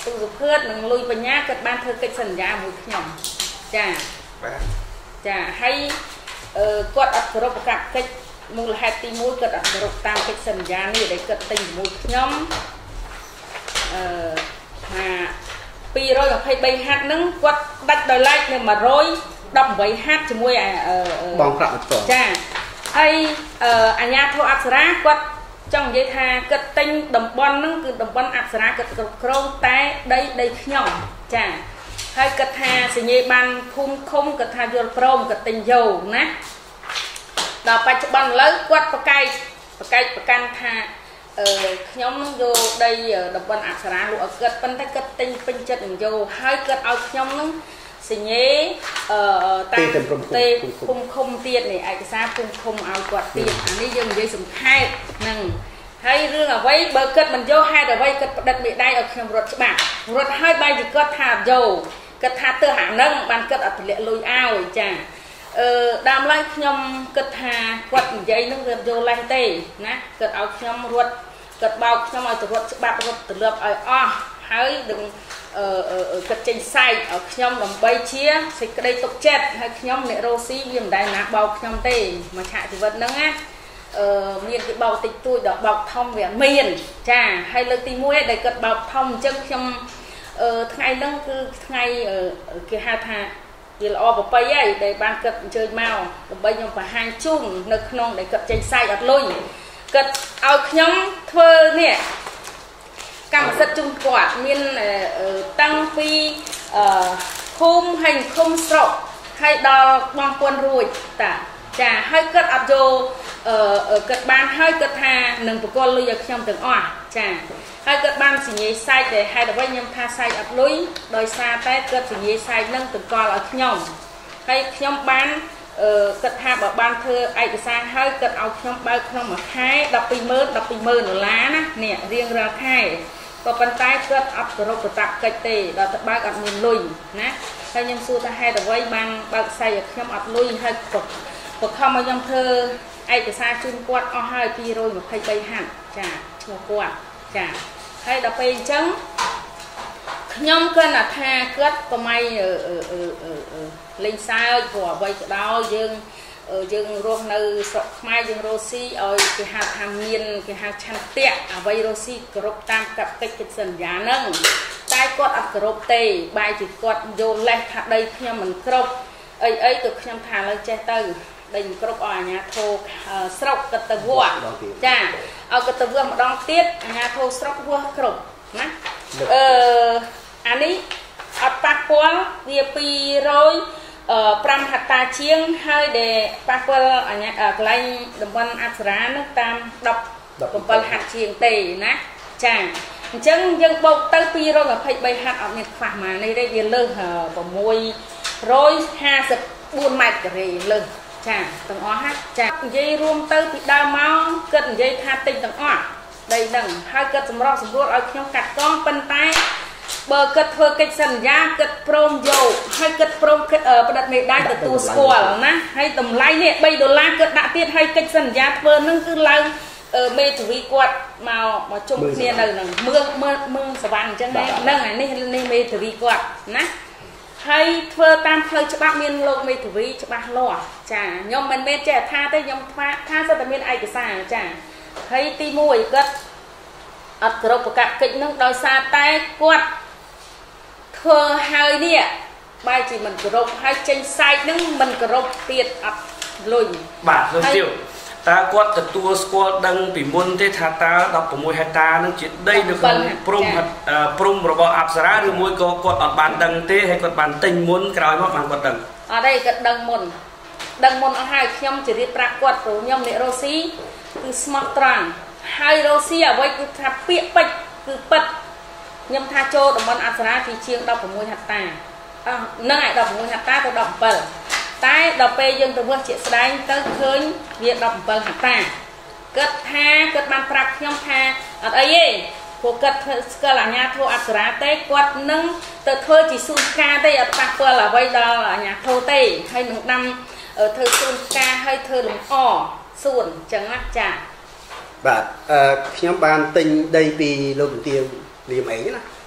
ទូសុភឿននិងលុយបញ្ញាគាត់បានធ្វើកិច្ចសន្យាមួយខ្ញុំចាចាហើយគាត់អត់គោរពប្រកាសកិច្ចមូលហេតុទីមួយគាត់អត់គោរពតាមកិច្ចសន្យានេះដែលគាត់ទិញជាមួយខ្ញុំអឺថាពីររយยี่สิบสามហាត់ហ្នឹងគាត់ដាច់ដោយឡែកនៅmột trăm mười támហាត់ជាមួយបងប្រាក់បន្តចាហើយអាញាធិបតេយ្យអប្សរាគាត់ចង់និយាយថាគាត់ទិញតំបន់ហ្នឹងគឺតំបន់អប្សរាគាត់គ្រប់គ្រងតែដីដីខ្ញុំចាហើយគាត់ថាសញ្ញាបានភូមិឃុំគាត់ថាយល់ព្រមគាត់ទិញយកណាដល់បច្ចុប្បន្នឥឡូវគាត់ប្រកែកប្រកែកប្រកាន់ថាអឺខ្ញុំនឹងយកដីតំបន់អប្សរាលក់ឲ្យគាត់ប៉ុន្តែគាត់ទិញពេញចិត្តនឹងយកហើយគាត់ឲ្យខ្ញុំនឹងសញ្ញាអឺតាមទេភូមិឃុំទៀតនេះឯកសារភូមិឃុំឲ្យគាត់ទៀតអានេះយើងនិយាយសំខេបហ្នឹងហើយរឿងអ្វីបើគាត់មិនយកហេតុអ្វីគាត់ផ្ដិតមេដៃឲ្យខ្ញុំរត់ច្បាប់រត់ឲ្យបាយជាគាត់ថាយកគាត់ថាទៅហាងហ្នឹងបានគាត់អត់ទម្លាក់លុយឲ្យចាអឺដើមឡើយខ្ញុំគិតថាគាត់និយាយនឹងវាយកលេសទេណាគាត់ឲ្យខ្ញុំរត់គាត់បោកខ្ញុំឲ្យទៅរត់ច្បាប់រត់ទម្លាប់ឲ្យអស់ហើយនឹងអឺគាត់ចេញសាយឲ្យខ្ញុំដើម្បីជាសេចក្តីទុកចិត្តហើយខ្ញុំអ្នករ៉ូស៊ីវាមិនដែលណាបោកខ្ញុំទេមកឆាកជីវិតហ្នឹងណាអឺមានគេបោកតិចតួចដល់បោកធំវាមានចាហើយលើកទីមួយដែលគាត់បោកធំអញ្ចឹងខ្ញុំអឺថ្ងៃហ្នឹងគឺថ្ងៃគេហៅថាវាល្អប្រពៃហើយដែលបានគាត់អញ្ជើញមកដើម្បីខ្ញុំបង្ហាញជូននៅក្នុងដែលគាត់ចេញសាយអត់លុយគាត់ឲ្យខ្ញុំធ្វើនេះកម្មសិទ្ធិជូនគាត់មានតាំងពីអឺភូមិហើយឃុំស្រុកហើយដល់បងប្អូនរួចតាចាហើយគាត់អត់យកអឺគាត់បានហើយគាត់ថានឹងបកលលុយឲ្យខ្ញុំទាំងអស់ចាហើយគាត់បានសញ្ញាសាយដែលហេតុអ្វីខ្ញុំថាសាយអត់លុយដោយសារតែគាត់សញ្ញាសាយនឹងតកល់ឲ្យខ្ញុំហើយខ្ញុំបានអឺគាត់ថាបើបានធ្វើឯកសារហើយគាត់ឲ្យខ្ញុំបើកក្នុងមួយខែដប់ពីរម៉ឺនដប់ពីរម៉ឺនដុល្លារណានេះរៀងរាល់ខែក៏ប៉ុន្តែគាត់អត់គោរពប្រតាប់កិច្ចទេដល់ទៅបើកអត់មានលុយណាហើយខ្ញុំសួរថាហេតុអ្វីបានបើកសាយឲ្យខ្ញុំអត់លុយហើយក៏បខំឲ្យខ្ញុំធ្វើឯកសារជូនគាត់អស់ហើយពីររយยี่สิบสามហាត់ចាឈ្មោះគាត់ចាហើយដល់ពេលអញ្ចឹងខ្ញុំគាត់ថាគាត់កុំឲ្យលេងសើចព្រោះអ្វីក៏ដោយយើងយើងរស់នៅស្រុកខ្មែរយើងរស់ស៊ីឲ្យគេហៅថាមានគេហៅឆន្ទៈអ្វីរស់ស៊ីគោរពតាមកិច្ចកិច្ចសន្យាហ្នឹងតែគាត់អត់គោរពទេបែរជាគាត់យកលេសថាដីខ្ញុំមិនគ្រប់អីអីក៏ខ្ញុំថាលើចេះទៅដីមិនគ្រប់ឲ្យអាជ្ញាធរស្រុកកតវៈចាឲ្យកតវៈម្ដងទៀតអាជ្ញាធរស្រុកវាគ្រប់ណាអឺអានេះអត់ប៉ះពាល់វាពីរយប្រាំហត្តាជាងហើយដែលប៉ះពាល់អាញាកន្លែងតំបន់អប្សរានោះតាមដប់bảyហាត់ជាងទេណាចាអញ្ចឹងយើងបូកទៅពីរយยี่สิบสามហាត់អត់មានខ្វះមកនេះទេវាលើសหกร้อยห้าสิบสี่ម៉ែត្រការ៉េលើសចាទាំងអស់ហាត់ចានិយាយរួមទៅពីដើមមកគិតនិយាយថាទិញទាំងអស់ដីហ្នឹងហើយគិតសម្រាប់សម្រួលឲ្យខ្ញុំកាត់កងប៉ុន្តែបើគិតធ្វើកិច្ចសន្យាគិតព្រមយកហើយគិតព្រមគិតផ្ដិតមេដៃទទួលស្គាល់ណាហើយតម្លៃនេះ3ដុល្លារគិតដាក់ទៀតហើយកិច្ចសន្យាធ្វើនឹងគឺឡើងមេធាវីគាត់មកមកជុំគ្នានៅនឹងមឿងមឿងមឿងសវណ្ណអញ្ចឹងហ្នឹងអានេះនេះមេធាវីគាត់ណាហើយធ្វើតាមផ្លូវច្បាប់មានលោកមេធាវីច្បាស់លាស់ចាខ្ញុំមិនមែនចេះថាទេខ្ញុំថាថាសិតតែមានឯកសារចាហើយទីមួយគាត់អត់គោរពប្រកាសកិច្ចនឹងដោយសារតែគាត់ធ្វើហើយនេះបែរជាមិនគោរពហើយចេញសាយនឹងមិនគោរពទៀតអត់លុយបាទលោកទាវតើគាត់ទទួលស្គាល់ដឹងពីមុនទេថាតើដប់ប្រាំហិកតានឹងជាដីនៅក្នុងព្រំព្រំរបស់អប្សរាឬមួយក៏គាត់អត់បានដឹងទេហើយគាត់បានទិញមុនក្រោយមកបានគាត់ដឹងអត់ទេគាត់ដឹងមុនដឹងមុនអស់ហើយខ្ញុំជរៀបប្រាប់គាត់ព្រោះខ្ញុំអ្នករ៉ូស៊ីគឺស្មោះត្រង់ហើយរ៉ូស៊ីអ្វីគឺថាពាក្យពេចគឺពិតខ្ញុំថាចូលតំបន់អប្សរាជាជាងដប់ប្រាំហិកតាអឺហ្នឹងឯដប់ប្រាំហិកតាទៅដប់bảyតែដល់ពេលយើងទៅមើលជាក់ស្ដែងទៅឃើញវាដប់bảyហិកតាគាត់ថាគាត់បានប្រាប់ខ្ញុំថាអត់អីទេព្រោះគាត់ស្គាល់អាជ្ញាធរអប្សរាទេគាត់នឹងទៅធ្វើជាស៊ូនការទេអត់ប៉ះពាល់អ្វីដល់អាជ្ញាធរទេហើយនឹងដាំធ្វើស៊ូនការហើយធ្វើលំអស៊ូនអញ្ចឹងណាចាបាទអឺខ្ញុំបានទិញដីពីលោកទាវលៀមអីណា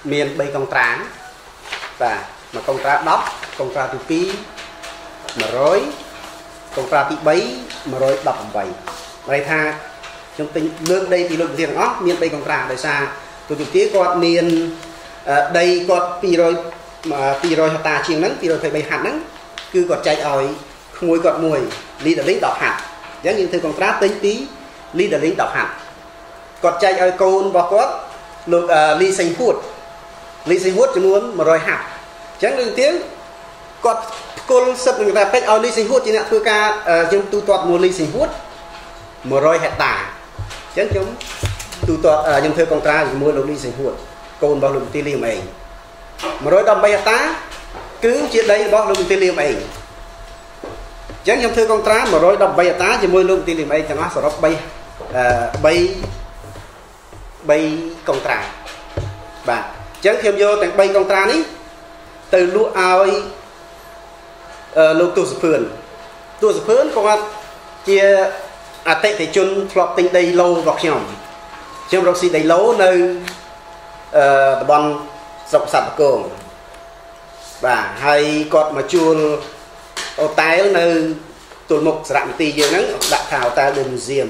miền bay công tráng và mà công trá đắp công trá thứ pi mà rối công trá thứ bảy mà rối đập bảy đây tha trong tình lương đây thì lượng tiền đó miền bay công trá đời xa tôi trực tiếp có miền đây có pi rồi mà pi rồi ta chiên nắng pi rồi phải bay hạt nắng cứ còn chạy ỏi mùi còn mùi ly đã lính đọc hạt giống như thư con trá tính tí ly đã lính đọc hạt còn chạy ỏi côn và có lục ly xanh hút ly xanh hút cho muốn mà rồi hạt chẳng được tiếng còn côn sập người ta phải ỏi ly xanh hút chỉ là thưa ca trong tu toạt mua ly xanh hút mà rồi hạt tả chẳng chúng tu toạt trong thư con trá mua lục ly xanh hút côn bao lục ti liêm ấy mà rồi đâm bay hạt tá cứ chuyện đây bao lục ti liêm ấy chẳng trong thư con trá mà rồi đập bay tá thì môi luôn tiền thì bay cho nó sau đó bay bay bay con trá và chẳng thêm vô tặng bay con trá ní từ lũ ao lũ tu sập phườn tu sập phườn con chia à tệ thì chôn flop tinh đầy lâu vọc nhỏm trong roxy đầy lâu nơi bằng dọc sạt cồn và hay cọt mà chuông ô tái nơi tụi mục sẵn tì dương nắng đã thảo ta đừng diềm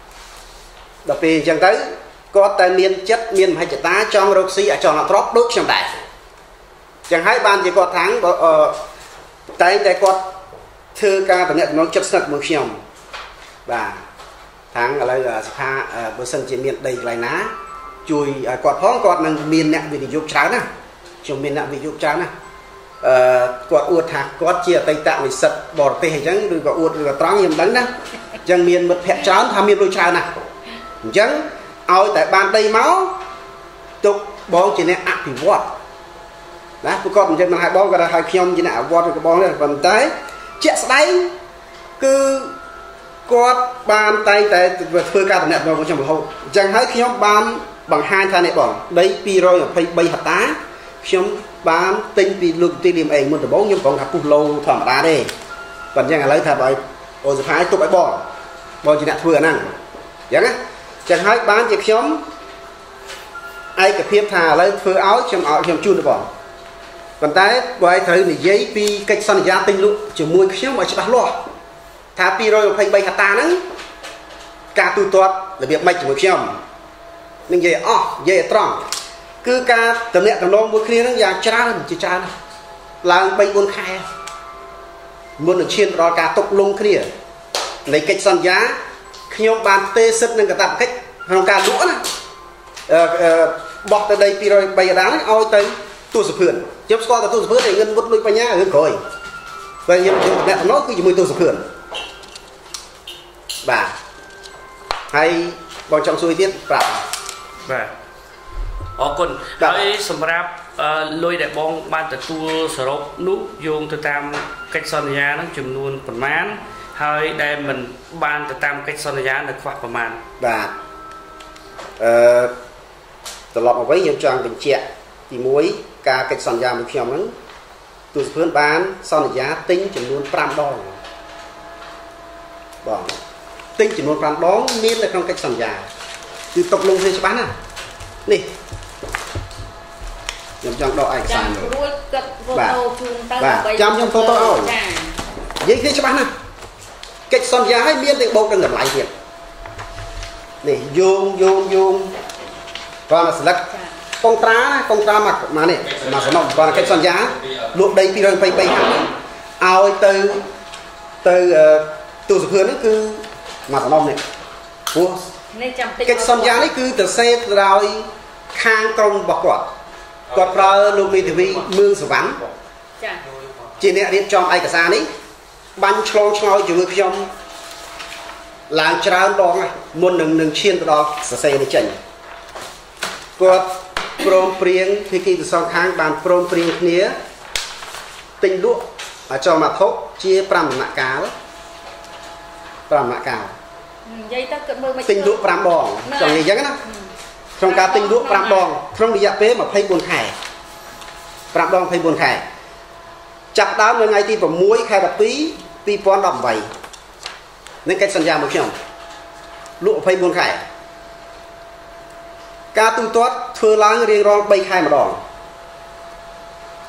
đặc biệt chẳng tới có ta miên chất miên hay chất tá trong roxy ở trong nó drop đốt trong đại chẳng hai ban chỉ có tháng có tay tay có thư ca tổng nhận nó chất sạch một chiều và tháng ở đây là pha bữa sân chỉ miền đầy lại ná chui quạt phóng quạt năng miền nặng vì dục trắng nè trong miền nặng vì dục trắng nè quạt uột hạt quạt chia tay tạo để sật bò tê chẳng rồi quạt uột rồi trắng nhầm đắng nè chẳng miền một hẹp trắng tham miền đôi trà nè chẳng ao tại ban đầy máu tục bong chỉ nên áp thì vót đó tôi còn trên mà hai bong cái hai khiom chỉ nào vót cái bong này còn tới chết đấy cứ quạt bàn tay tại phơi ca nẹt vào trong một hộp chẳng thấy khiom ban bằng hai thang này bỏ đấy pi rồi ở phải bay hạt tá khiom bán tinh vì lượng tiêu điểm ảnh một từ bốn nhưng còn gặp cục lâu thỏm đá đây còn chẳng là lấy thật rồi ôi phải tụi bãi bỏ bỏ chỉ nẹt vừa năng chẳng á chẳng hay bán chỉ khiom ai cái phim thà lấy phơi áo trong áo trong chun được bỏ còn tay bởi thấy này giấy pi cách săn giá tinh lúc chỉ mua cái khiom mà chỉ bắt lo thà pi rồi phải bay hạt tá nắng cả tu toát là việc mạch chỉ một khiom nên vậy ó vậy tròn cứ ca tầm nẹt tầm lông mỗi khi nó già cha mình chỉ cha là bay buôn khai muốn được chiên đó cả tục lông kia lấy cách săn giá khi ông bàn tê sứt nên cả tập cách không cả lũa này bọt từ đây pi rồi bay đá oi tới tu sập hườn chớp score từ tu sập hườn để ngân vút lui bay nhá hơn rồi vậy nhưng mẹ nó cứ chỉ mới tu sập hườn bà hay bọn trong xuôi tiết bảo bà ở conហើយសម្រាប់លុយដែលបងបានទទួលសរុបនោះយោងទៅតាមកិច្ចសន្យាហ្នឹងចំនួនប្រមាណហើយដែលមិនបានទៅតាមកិច្ចសន្យានៅខ្វះប្រមាណបាទអឺត្រឡប់មកវិញខ្ញុំចង់បញ្ជាក់ទីមួយការកិច្ចសន្យាមួយខ្ញុំហ្នឹងទូសភឿនបានសន្យាទិញចំនួនប្រាំដងបងទិញចំនួនប្រាំដងមាននៅក្នុងកិច្ចសន្យាគឺตกលងគ្នាច្បាស់ណានេះខ្ញុំចង់ដកឯកសារនេះរួចគិតហ្វូតូជូនទៅដើម្បីចាំខ្ញុំហ្វូតូឲ្យនិយាយគ្នាច្បាស់ណាកិច្ចសន្យាឲ្យមានតែបោកនឹងតម្លៃទៀតនេះយោងយោងយោងគាត់ស្លឹកកងត្រាណាកងត្រាមកមកនេះមកសំណុំគាត់កិច្ចសន្យាលក់ដីពីរបីបីហាឲ្យទៅទៅទូសភឿននេះគឺមកសំណុំនេះព្រោះនេះចាំតិចកិច្ចសន្យានេះគឺទៅសេដោយខាងក្រុមរបស់គាត់គាត់ប្រើលោកមេធាវីមឿងសវណ្ណចាជាអ្នករៀបចំឯកសារនេះបាញ់ឆ្លងឆ្លោយជាមួយខ្ញុំឡើងច្រើនដងមុននឹងនឹងឈានទៅដល់សរសេរនេះចេញគាត់ព្រមព្រៀងភាគីទាំងសងខាងបានព្រមព្រៀងគ្នាទិញលក់ចលមត្ថុជាប្រាំដំណាក់កាលប្រាំដំណាក់កាលនិយាយទៅគិតមើលមិនទិញលក់ប្រាំដងចង់និយាយចឹងណាក្នុងការទិញលក់ប្រាំដងក្នុងរយៈពេលម្ភៃបួនខែប្រាំដងម្ភៃបួនខែចាប់ដើមនៅថ្ងៃទីប្រាំមួយខែដប់ពីរ ពីរពាន់ដប់ប្រាំបីនឹងកិច្ចសន្យាមួយខ្ញុំលក់ម្ភៃបួនខែការទូទាត់ធ្វើឡើងរៀងរាល់បីខែម្ដង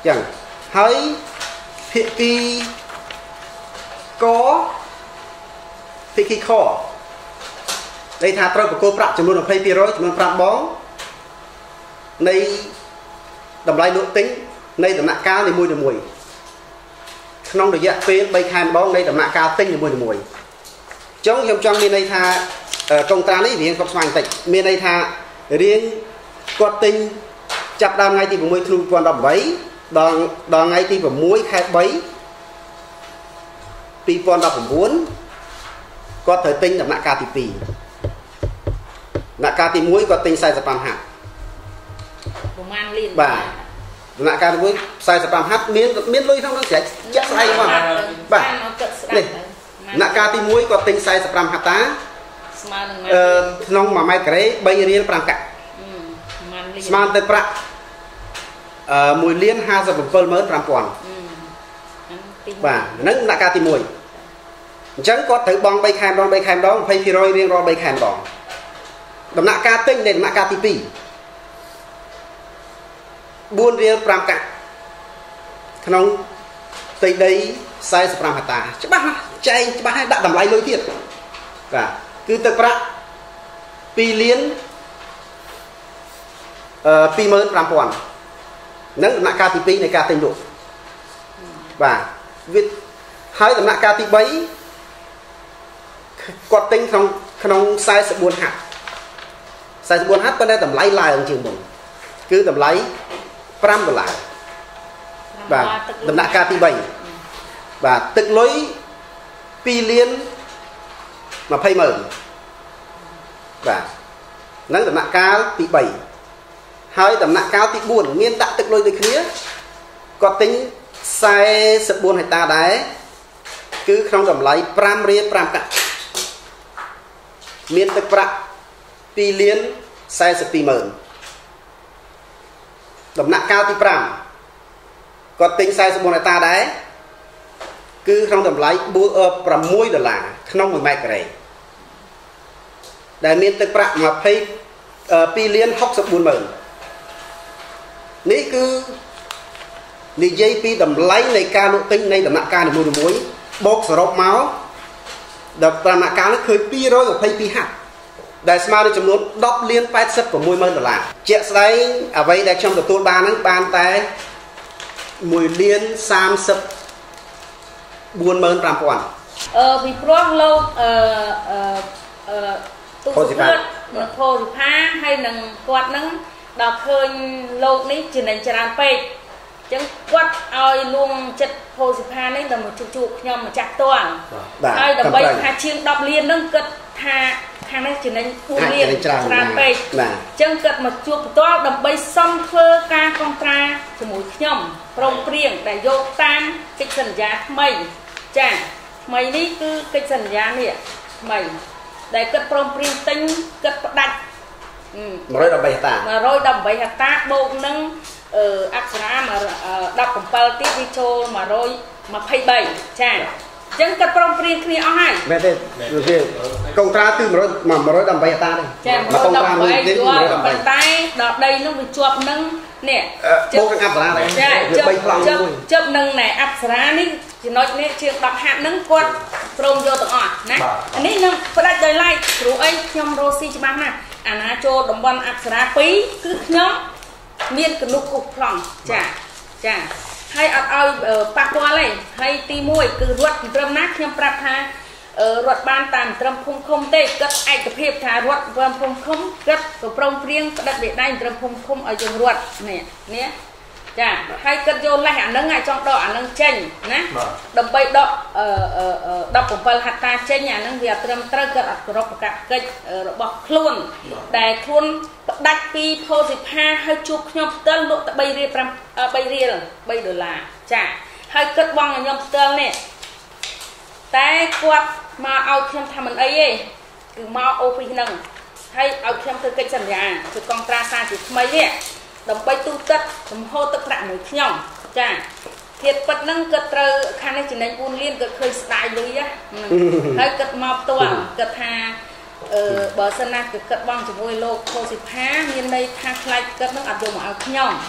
ចឹងហើយភាគីកភាគីខន័យថាត្រូវប្រគល់ប្រាក់ចំនួន ยี่สิบเปอร์เซ็นต์ ចំនួន ห้า បងនៃតម្លៃលក់ទិញនៃដំណាក់កាលនីមួយៗក្នុងរយៈពេលបីខែម្ដងនៃដំណាក់កាលទិញនីមួយៗអញ្ចឹងខ្ញុំចង់មានន័យថាកុងត្រានេះរៀងគាត់ស្វែងបន្តិចមានន័យថារៀងគាត់ទិញចាប់ដើមថ្ងៃទី 6 ធ្នូ hai không một tám ដល់ដល់ថ្ងៃទី 6 ខែ 3 hai không một chín គាត់ត្រូវទិញដំណាក់កាលទី 2 ដំណាក់កាលទី 1 គាត់ទិញ สี่สิบห้า ហាត់ប្រហែលលានបាទដំណាក់កាលទី 1 สี่สิบห้า ហាត់មានមានលុយក្នុងនោះស្រេចចាក់ស្អីមកបាទនេះដំណាក់កាលទី 1 គាត់ទិញ สี่สิบห้า ហាត់តាស្មើនឹងអឺក្នុង មួយម៉ែត្រការ៉េ 3 រៀល 5 កាក់ស្មើទៅប្រាក់អឺ មួយលាន ห้าสิบเจ็ดหมื่น ห้าพัน បាទហ្នឹងដំណាក់កាលទី 1 អញ្ចឹងគាត់ត្រូវបង់ 3 ខែម្ដង 3 ខែម្ដង ยี่สิบเปอร์เซ็นต์ រៀងរាល់ 3 ខែម្ដងដំណាក់កាលទិញនៃដំណាក់កាលទី 2 bốn រៀល 5 កាក់ក្នុងផ្ទៃដី สี่สิบห้า ហិកតាច្បាស់ណាស់ចែងច្បាស់ហើយដាក់តម្លៃលុយទៀតបាទគឺទឹកប្រាក់ two លានអឺ twoหมื่น ห้าพัน ហ្នឹងដំណាក់កាលទី 2 នៃការទិញលក់បាទវាហើយដំណាក់កាលទី 3 គាត់ទិញក្នុងក្នុង สี่สิบสี่ ហាត់ สี่สิบสี่ ហាត់ប៉ុន្តែតម្លៃឡើងជាងមុនគឺតម្លៃ 5 ដុល្លារបាទដំណាក់កាលទី 3 បាទទឹកលុយ two លាន ยี่สิบหมื่น បាទហ្នឹងដំណាក់កាលទី 3 ហើយដំណាក់កាលទី 4 មានដាក់ទឹកលុយដូចគ្នាគាត់ទិញ สี่สิบสี่ ហិកតាដែរគឺក្នុងតម្លៃ 5 រៀល 5 កាក់មានទឹកប្រាក់ two លាន สี่สิบสอง หมื่น ដំណាក់កាលទី 5 គាត់ទិញ สี่สิบสี่ ហិកតាដែរគឺក្នុងតម្លៃ 6 ដុល្លារក្នុង មួយម៉ែត្រការ៉េដែលមានទឹកប្រាក់ ยี่สิบtwo លាន หกสิบสี่ หมื่น នេះគឺនិយាយពីតម្លៃនៃការលក់ទិញនៃដំណាក់កាលនីមួយៗបូកសរុបមកដល់ដំណាក់កាលនេះឃើញ two hundred twenty-two ហាត់ដែលស្មើនឹងចំនួន tenលាន eighty-six หมื่น ដុល្លារជាក់ស្ដែងអ្វីដែលខ្ញុំទទួលបានហ្នឹងបានតែ oneលាន thirty-four หมื่น ห้าพันអឺពីព្រោះលោកអឺអឺអឺទូសុភ័ក្រផូសុផាហើយនឹងគាត់នឹងដល់ឃើញលោកនេះចំណេញច្រើនពេកអញ្ចឹងគាត់ឲ្យលួងចិត្តផូសុផានេះដល់មកជួបជួបខ្ញុំម្ចាស់ផ្ទាល់ហើយដើម្បីថាជាង ten លានហ្នឹងគិតថាខាងនេះចំណេញ four លានច្រើនពេកអញ្ចឹងគិតមកជួបផ្ទាល់ដើម្បីសុំធ្វើការកុងត្រាជាមួយខ្ញុំព្រមព្រៀងដែលយកតាមកិច្ចសន្យាថ្មីចាថ្មីនេះគឺកិច្ចសន្យានេះថ្មីដែលគិតព្រមព្រៀងទិញគិតផ្ដាច់ one hundred eighty ហិកតា one hundred eighty ហិកតាបូកនឹងអឺអក្សរា17ទៀតវាចូលone hundred twenty-threeចាអញ្ចឹងគិតព្រមព្រៀងគ្នាអស់ហើយមែនទេវាកុងត្រាគឺone hundred eighty ហិកតាដែរចាone hundred eightyយល់ប៉ុន្តែដល់ដីនោះវាជាប់នឹងនេះបូកនឹងអប្សរាដែរចាជិបជិបនឹងណែអប្សរានេះចំណុចនេះជាងtenហាត់ហ្នឹងគាត់ព្រមយកទាំងអស់ណាអានេះនឹងផ្ដាច់ដោយឡែកព្រោះអីខ្ញុំរស់ស៊ីច្បាស់ណាស់អាណាចូលតំបន់អប្សរាtwoគឺខ្ញុំមានកនុះគុះប្លង់ចាចាហើយអត់ឲ្យប៉ះពាល់ទេហើយទីoneគឺរត់ត្រឹមណាខ្ញុំប្រាប់ថារត់បានតាមត្រឹមភូមិឃុំទេគិតឯកភាពថារត់តាមភូមិឃុំគិតក៏ព្រមព្រៀងផ្ដិតវិដៃត្រឹមភូមិឃុំឲ្យយើងរត់នេះនេះចាហើយគិតយកលេសអានឹងឲ្យចង់ដកអានឹងចេញណាដើម្បីដកអឺseventeenហិកតាចេញអានឹងវាត្រឹមត្រូវគិតអត់គ្រប់ប្រកាសកិច្ចរបស់ខ្លួនដែលខ្លួនផ្ដាច់ពីផូសិផាហើយជួបខ្ញុំផ្ទាល់លក់តែthreeរៀលthreeរៀលthreeដុល្លារចាហើយគិតបងឲ្យខ្ញុំផ្ទាល់នេះតែគាត់មកឲ្យខ្ញុំថាមិនអីទេគឺមកអូពីហ្នឹងហើយឲ្យខ្ញុំធ្វើកិច្ចសន្យាគឺកងត្រាសារជាថ្មីនេះដើម្បីទូទឹកចំហទឹកប្រាក់មួយខ្ញុំចាធៀបពិតហ្នឹងគិតត្រូវខាងនេះចំណេញfourលានគិតឃើញស្ដាយលុយហ្នឹងហើយគិតមកផ្ទាល់គិតថាអឺបើសិនណាគិតបងជាមួយលោកផូសិផាមានន័យថាខ្លាចគិតហ្នឹងអត់យកមកឲ្យខ្ញុំ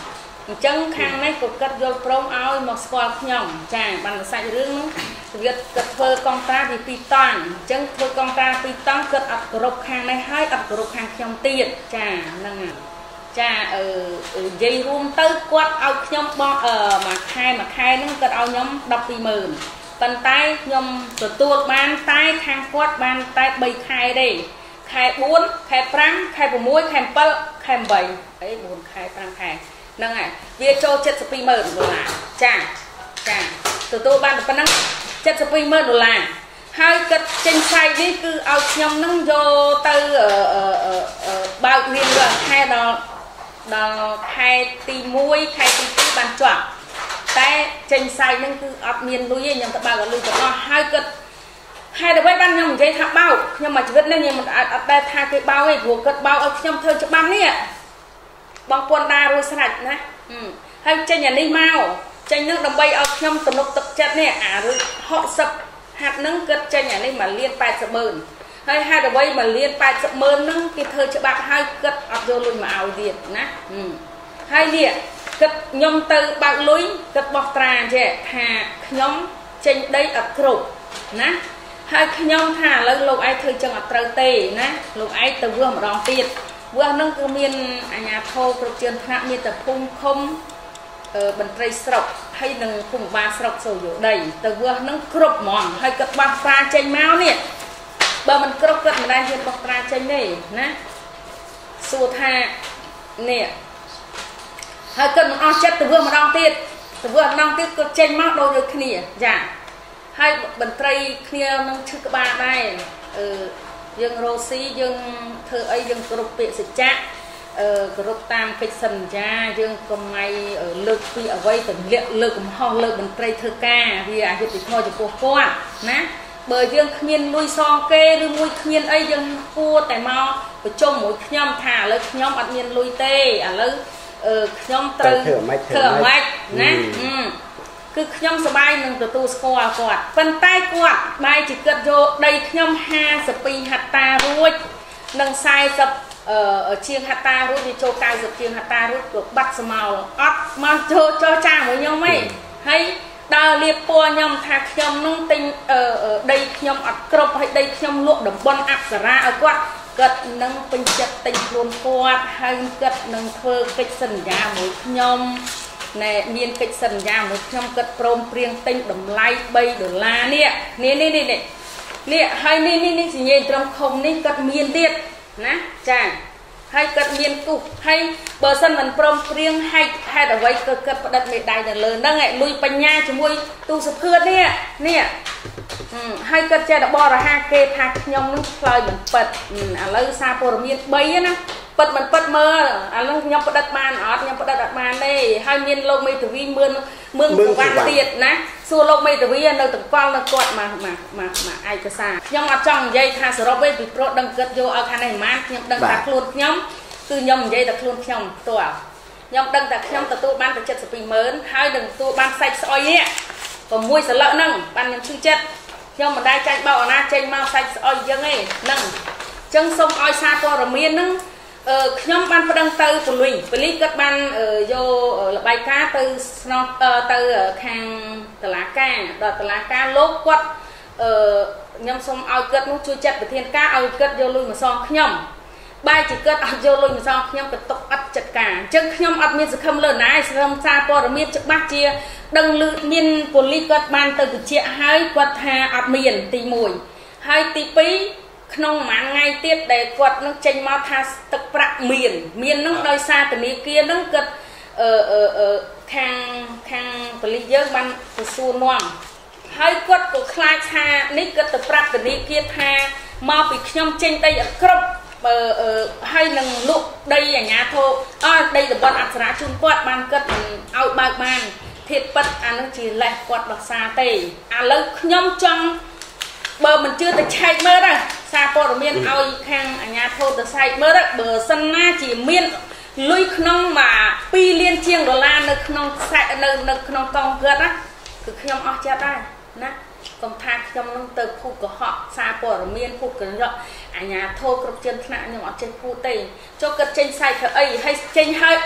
អញ្ចឹងខាងនេះក៏គិតយល់ព្រមឲ្យមកស្គាល់ខ្ញុំចាបានសាច់រឿងនោះវាគិតធ្វើកងត្រាពីពីរតង់អញ្ចឹងធ្វើកងត្រាពីរតង់គិតអត់គោរពខាងនេះហើយអត់គោរពខាងខ្ញុំទៀតចាហ្នឹងចាអឺនិយាយរួមទៅគាត់ឲ្យខ្ញុំបងអឺមួយខែមួយខែហ្នឹងគាត់ឲ្យខ្ញុំដប់ពីរម៉ឺនប៉ុន្តែខ្ញុំទទួលបានតែខាងគាត់បានតែបីខែទេខែបួនខែប្រាំខែប្រាំមួយខែប្រាំខែប្រាំអីបួនខែប្រាំខែហ្នឹងហើយវាចូលเจ็ดสิบពីរម៉ឺនដុល្លារចាចាទទួលបានតែប៉ុណ្ណឹងเจ็ดสิบពីរម៉ឺនដុល្លារហើយគិតចេញផ្សាយនេះគឺឲ្យខ្ញុំហ្នឹងយកទៅបើករៀនរាល់ខែដល់ដល់ខែទីមួយខែទីពីរបានជាប់តែចេញផ្សាយហ្នឹងគឺអត់មានលុយទេខ្ញុំទៅបើកឲ្យលុយទាំងអស់ហើយគិតហេតុអ្វីបានខ្ញុំនិយាយថាបោកខ្ញុំមកជីវិតនេះខ្ញុំមិនអត់ដែលថាគេបោកទេព្រោះគិតបោកឲ្យខ្ញុំធ្វើច្បាប់នេះបងប្អូនដារួចស្រេចណាហើយចេញអានេះមកចេញនឹងដើម្បីឲ្យខ្ញុំទំនុកទឹកចិត្តនេះអាឬហុកសិបហាត់នឹងគិតចេញអានេះមួយលានแปดสิบម៉ឺនហើយហេតុអ្វីមួយលានแปดสิบម៉ឺនហ្នឹងគេធ្វើច្បាប់ហើយគិតអត់យកលុយមកឲ្យទៀតណាហើយនេះគិតខ្ញុំទៅបើកលុយគិតបោះត្រាចេះថាខ្ញុំចេញដីអត់គ្រប់ណាហើយខ្ញុំថាឥឡូវលោកឯងធ្វើចឹងអត់ត្រូវទេណាលោកឯងទៅវាម្ដងទៀតវាហ្នឹងគឺមានអាជ្ញាធរគ្រប់ជាន់ថ្នាក់មានតែភូមិឃុំអឺបន្ត្រីស្រុកហើយនឹងភូមិបាលស្រុកសូយោដីទៅវាហ្នឹងគ្រប់ហ្មងហើយគាត់បោះត្រាចេញមកនេះបើមិនគ្រប់គាត់មិនដែលហ៊ានបោះត្រាចេញទេណាសួរថានេះហើយគាត់មិនអស់ចិត្តទៅវាម្ដងទៀតទៅវាម្ដងទៀតគាត់ចេញមកដូចដូចគ្នាចាហើយបន្ត្រីគ្នានឹងឈឺក្បាលដែរអឺយើងរស់ស៊ីយើងធ្វើអីយើងគ្រប់ពាក្យសច្ចៈអឺគ្រប់តាមកិច្ចសន្យាយើងកុំឲ្យលើកពីអ្វីទម្លាក់លើកកំហុសលើកបន្ត្រីធ្វើការវាអយុត្តិធម៌ចំពោះគាត់ណាបើយើងគ្មានលុយសងគេឬមួយគ្មានអីយើងគួរតែមកប្រជុំមួយខ្ញុំថាឥឡូវខ្ញុំអត់មានលុយទេឥឡូវអឺខ្ញុំត្រូវធ្វើម៉េចធ្វើម៉េចណាគឺខ្ញុំសប្បាយនឹងទទួលស្គាល់គាត់ប៉ុន្តែគាត់បែរជាគិតយកដីខ្ញុំห้าสิบពីរហត្តារួចនិងสี่สิบអឺជាងហត្តារួចវាចូលเก้าสิบជាងហត្តារួចក៏បាត់ស្មោលអត់មកចូលចោចាមួយខ្ញុំទេហើយដើរលៀបពណ៌ខ្ញុំថាខ្ញុំនឹងទិញអឺដីខ្ញុំអត់គ្រប់ហើយដីខ្ញុំលក់តំបន់អប្សរាឲ្យគាត់គាត់នឹងពេញចិត្តទិញខ្លួនគាត់ហើយគាត់នឹងធ្វើកិច្ចសន្យាមួយខ្ញុំណែមានកិច្ចសន្យាមួយខ្ញុំគាត់ព្រមព្រៀងទិញតម្លៃបីដុល្លារនេះនេះនេះនេះនេះហើយនេះនេះនេះសញ្ញាត្រឹមខុំនេះគាត់មានទៀតណាចាហើយគាត់មានគូសហើយបើសិនមិនព្រមព្រៀងហេតុហេតុអ្វីក៏គាត់ផ្ដិតមេដៃនៅលើហ្នឹងឯងលុយបញ្ញាជាមួយទូសុភឿននេះនេះហើយគាត់ចេះតែបរិហាគេថាខ្ញុំនឹងឆ្លើយមិនពិតឥឡូវសារព័ត៌មានបីណាពិតមិនពិតមើលឥឡូវខ្ញុំផ្ដិតបានអត់ខ្ញុំផ្ដិតអត់បានទេហើយមានលោកមេធាវីមឿនមឿនប្រវត្តិទៀតណាសួរលោកមេធាវីនៅតកល់នៅគាត់មកមកមកមកឯកសារខ្ញុំអត់ចង់និយាយថាសរុបទេពីព្រោះដឹងគាត់យកឲ្យខាងនេះប៉ុន្មានខ្ញុំដឹងថាខ្លួនខ្ញុំគឺខ្ញុំនិយាយតែខ្លួនខ្ញុំផ្ទាល់ខ្ញុំដឹងតែខ្ញុំទទួលបានតែเจ็ดสิบពីរម៉ឺនហើយនឹងទទួលបានសាច់ស្អុយនេះ៦សន្លឹកហ្នឹងបានខ្ញុំជឿចិត្តខ្ញុំមិនដែលចាញ់បោកអាណាចេញមកសាច់ស្អុយអញ្ចឹងទេហ្នឹងអញ្ចឹងសូមឲ្យសារព័ត៌មានហ្នឹងអឺខ្ញុំបានប្តឹងទៅប៉ូលីសប៉ូលីសគាត់បានយកលបាយការណ៍ទៅស្នងទៅខាងតុលាការដល់តុលាការលោកគាត់អឺខ្ញុំសូមឲ្យគាត់នោះជួយចាត់ប្រធានការឲ្យគាត់យកលុយមកសងខ្ញុំបែរជាគាត់អត់យកលុយមកសងខ្ញុំក៏ຕົកអត់ចាត់ការអញ្ចឹងខ្ញុំអត់មានសង្ឃឹមលើណាយស្រឹមសារព័ត៌មានច្បាស់ជាដឹងលឺមានប៉ូលីសគាត់បានទៅបញ្ជាក់ហើយគាត់ថាអត់មានទីមួយហើយទីពីរក្នុងមួយថ្ងៃទៀតដែលគាត់នឹងចេញមកថាទឹកប្រាក់មានមាននឹងដោយសារធនាគារនឹងគាត់អឺអឺខាងខាងប៉ូលីសយើងបានទៅសួរនាំហើយគាត់ក៏ខ្លាចថានេះគាត់ទៅប្រាប់ធនាគារថាមកពីខ្ញុំចេញដីអត់គ្រប់បើហើយនឹងលក់ដីអាជ្ញាធរអត់ដីតំបន់អប្សរាជូនគាត់បានគាត់ឲ្យបើកបានធៀបពិតអានឹងជាលេសគាត់ដោះសារទេឥឡូវខ្ញុំចង់បើមិនជឿទៅឆែកមើលទៅសារព័ត៌មានឲ្យខាងអាជ្ញាធរទៅឆែកមើលទៅបើសិនណាជាមានលុយក្នុងមកពីរលានជាងដុល្លារនៅក្នុងខ្សែនៅនៅក្នុងកងគាត់ណាគឺខ្ញុំអស់ចិត្តដែរណាកុំថាខ្ញុំនឹងទៅភូតកុហកសារព័ត៌មានភូតកញ្ចក់អាជ្ញាធរគ្រប់ជាន់ថ្នាក់ខ្ញុំអត់ចេះភូតទេចូលគាត់ចេញសាយធ្វើអីហើយចេញហើយ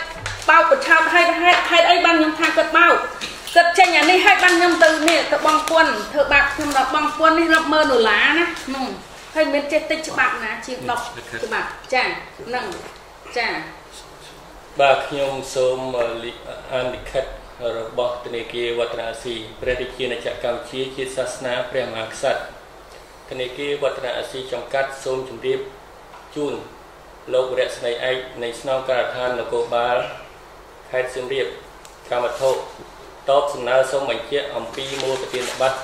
bao bật chào hay hay hay ấy ban nhom thang cất bao cất trên nhà này hay ban nhom từ nè từ băng quân thợ bạc nhom là băng quân đi lập mơ nổi lá nè nè hay miền trên tích cho bạn nè chỉ đọc cho bạn chả nâng chả bạc nhom sôm an lịch khách rồi bỏ từ này kia vật ra xì về đây kia là chợ cao chia chia sát na về mạc sắt từ này kia vật ra xì trong cát sôm chủng điệp chun lô rẽ này ai này snow cả than là cô ba khai xương điệp cà mặt thô top sừng na sông mảnh chia ẩm pi mua từ tiền bắt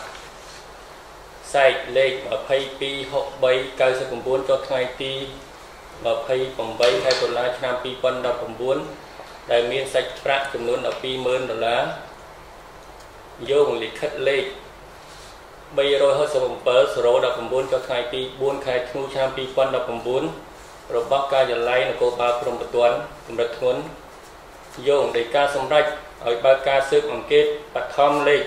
sai lên ở pay pi hộ bay cao sẽ cùng bốn cho hai pi ở pay bằng bay hai đô la năm pi phân đập bằng bốn đại miền sạchប្រាក់ចំនួនmười haiម៉ឺនដុល្លារយកលិខិតលេខba trăm sáu mươi bảy សរុបដប់chínចុះថ្ងៃទីbốnខែធ្នូឆ្នាំhai không một chínរបស់ការិយាល័យនគរបាលព្រំប្រទានកម្រិតធ្ងន់យកដោយការសម្រេចឲ្យបើកការស៊ើបអង្កេតបឋមលេខ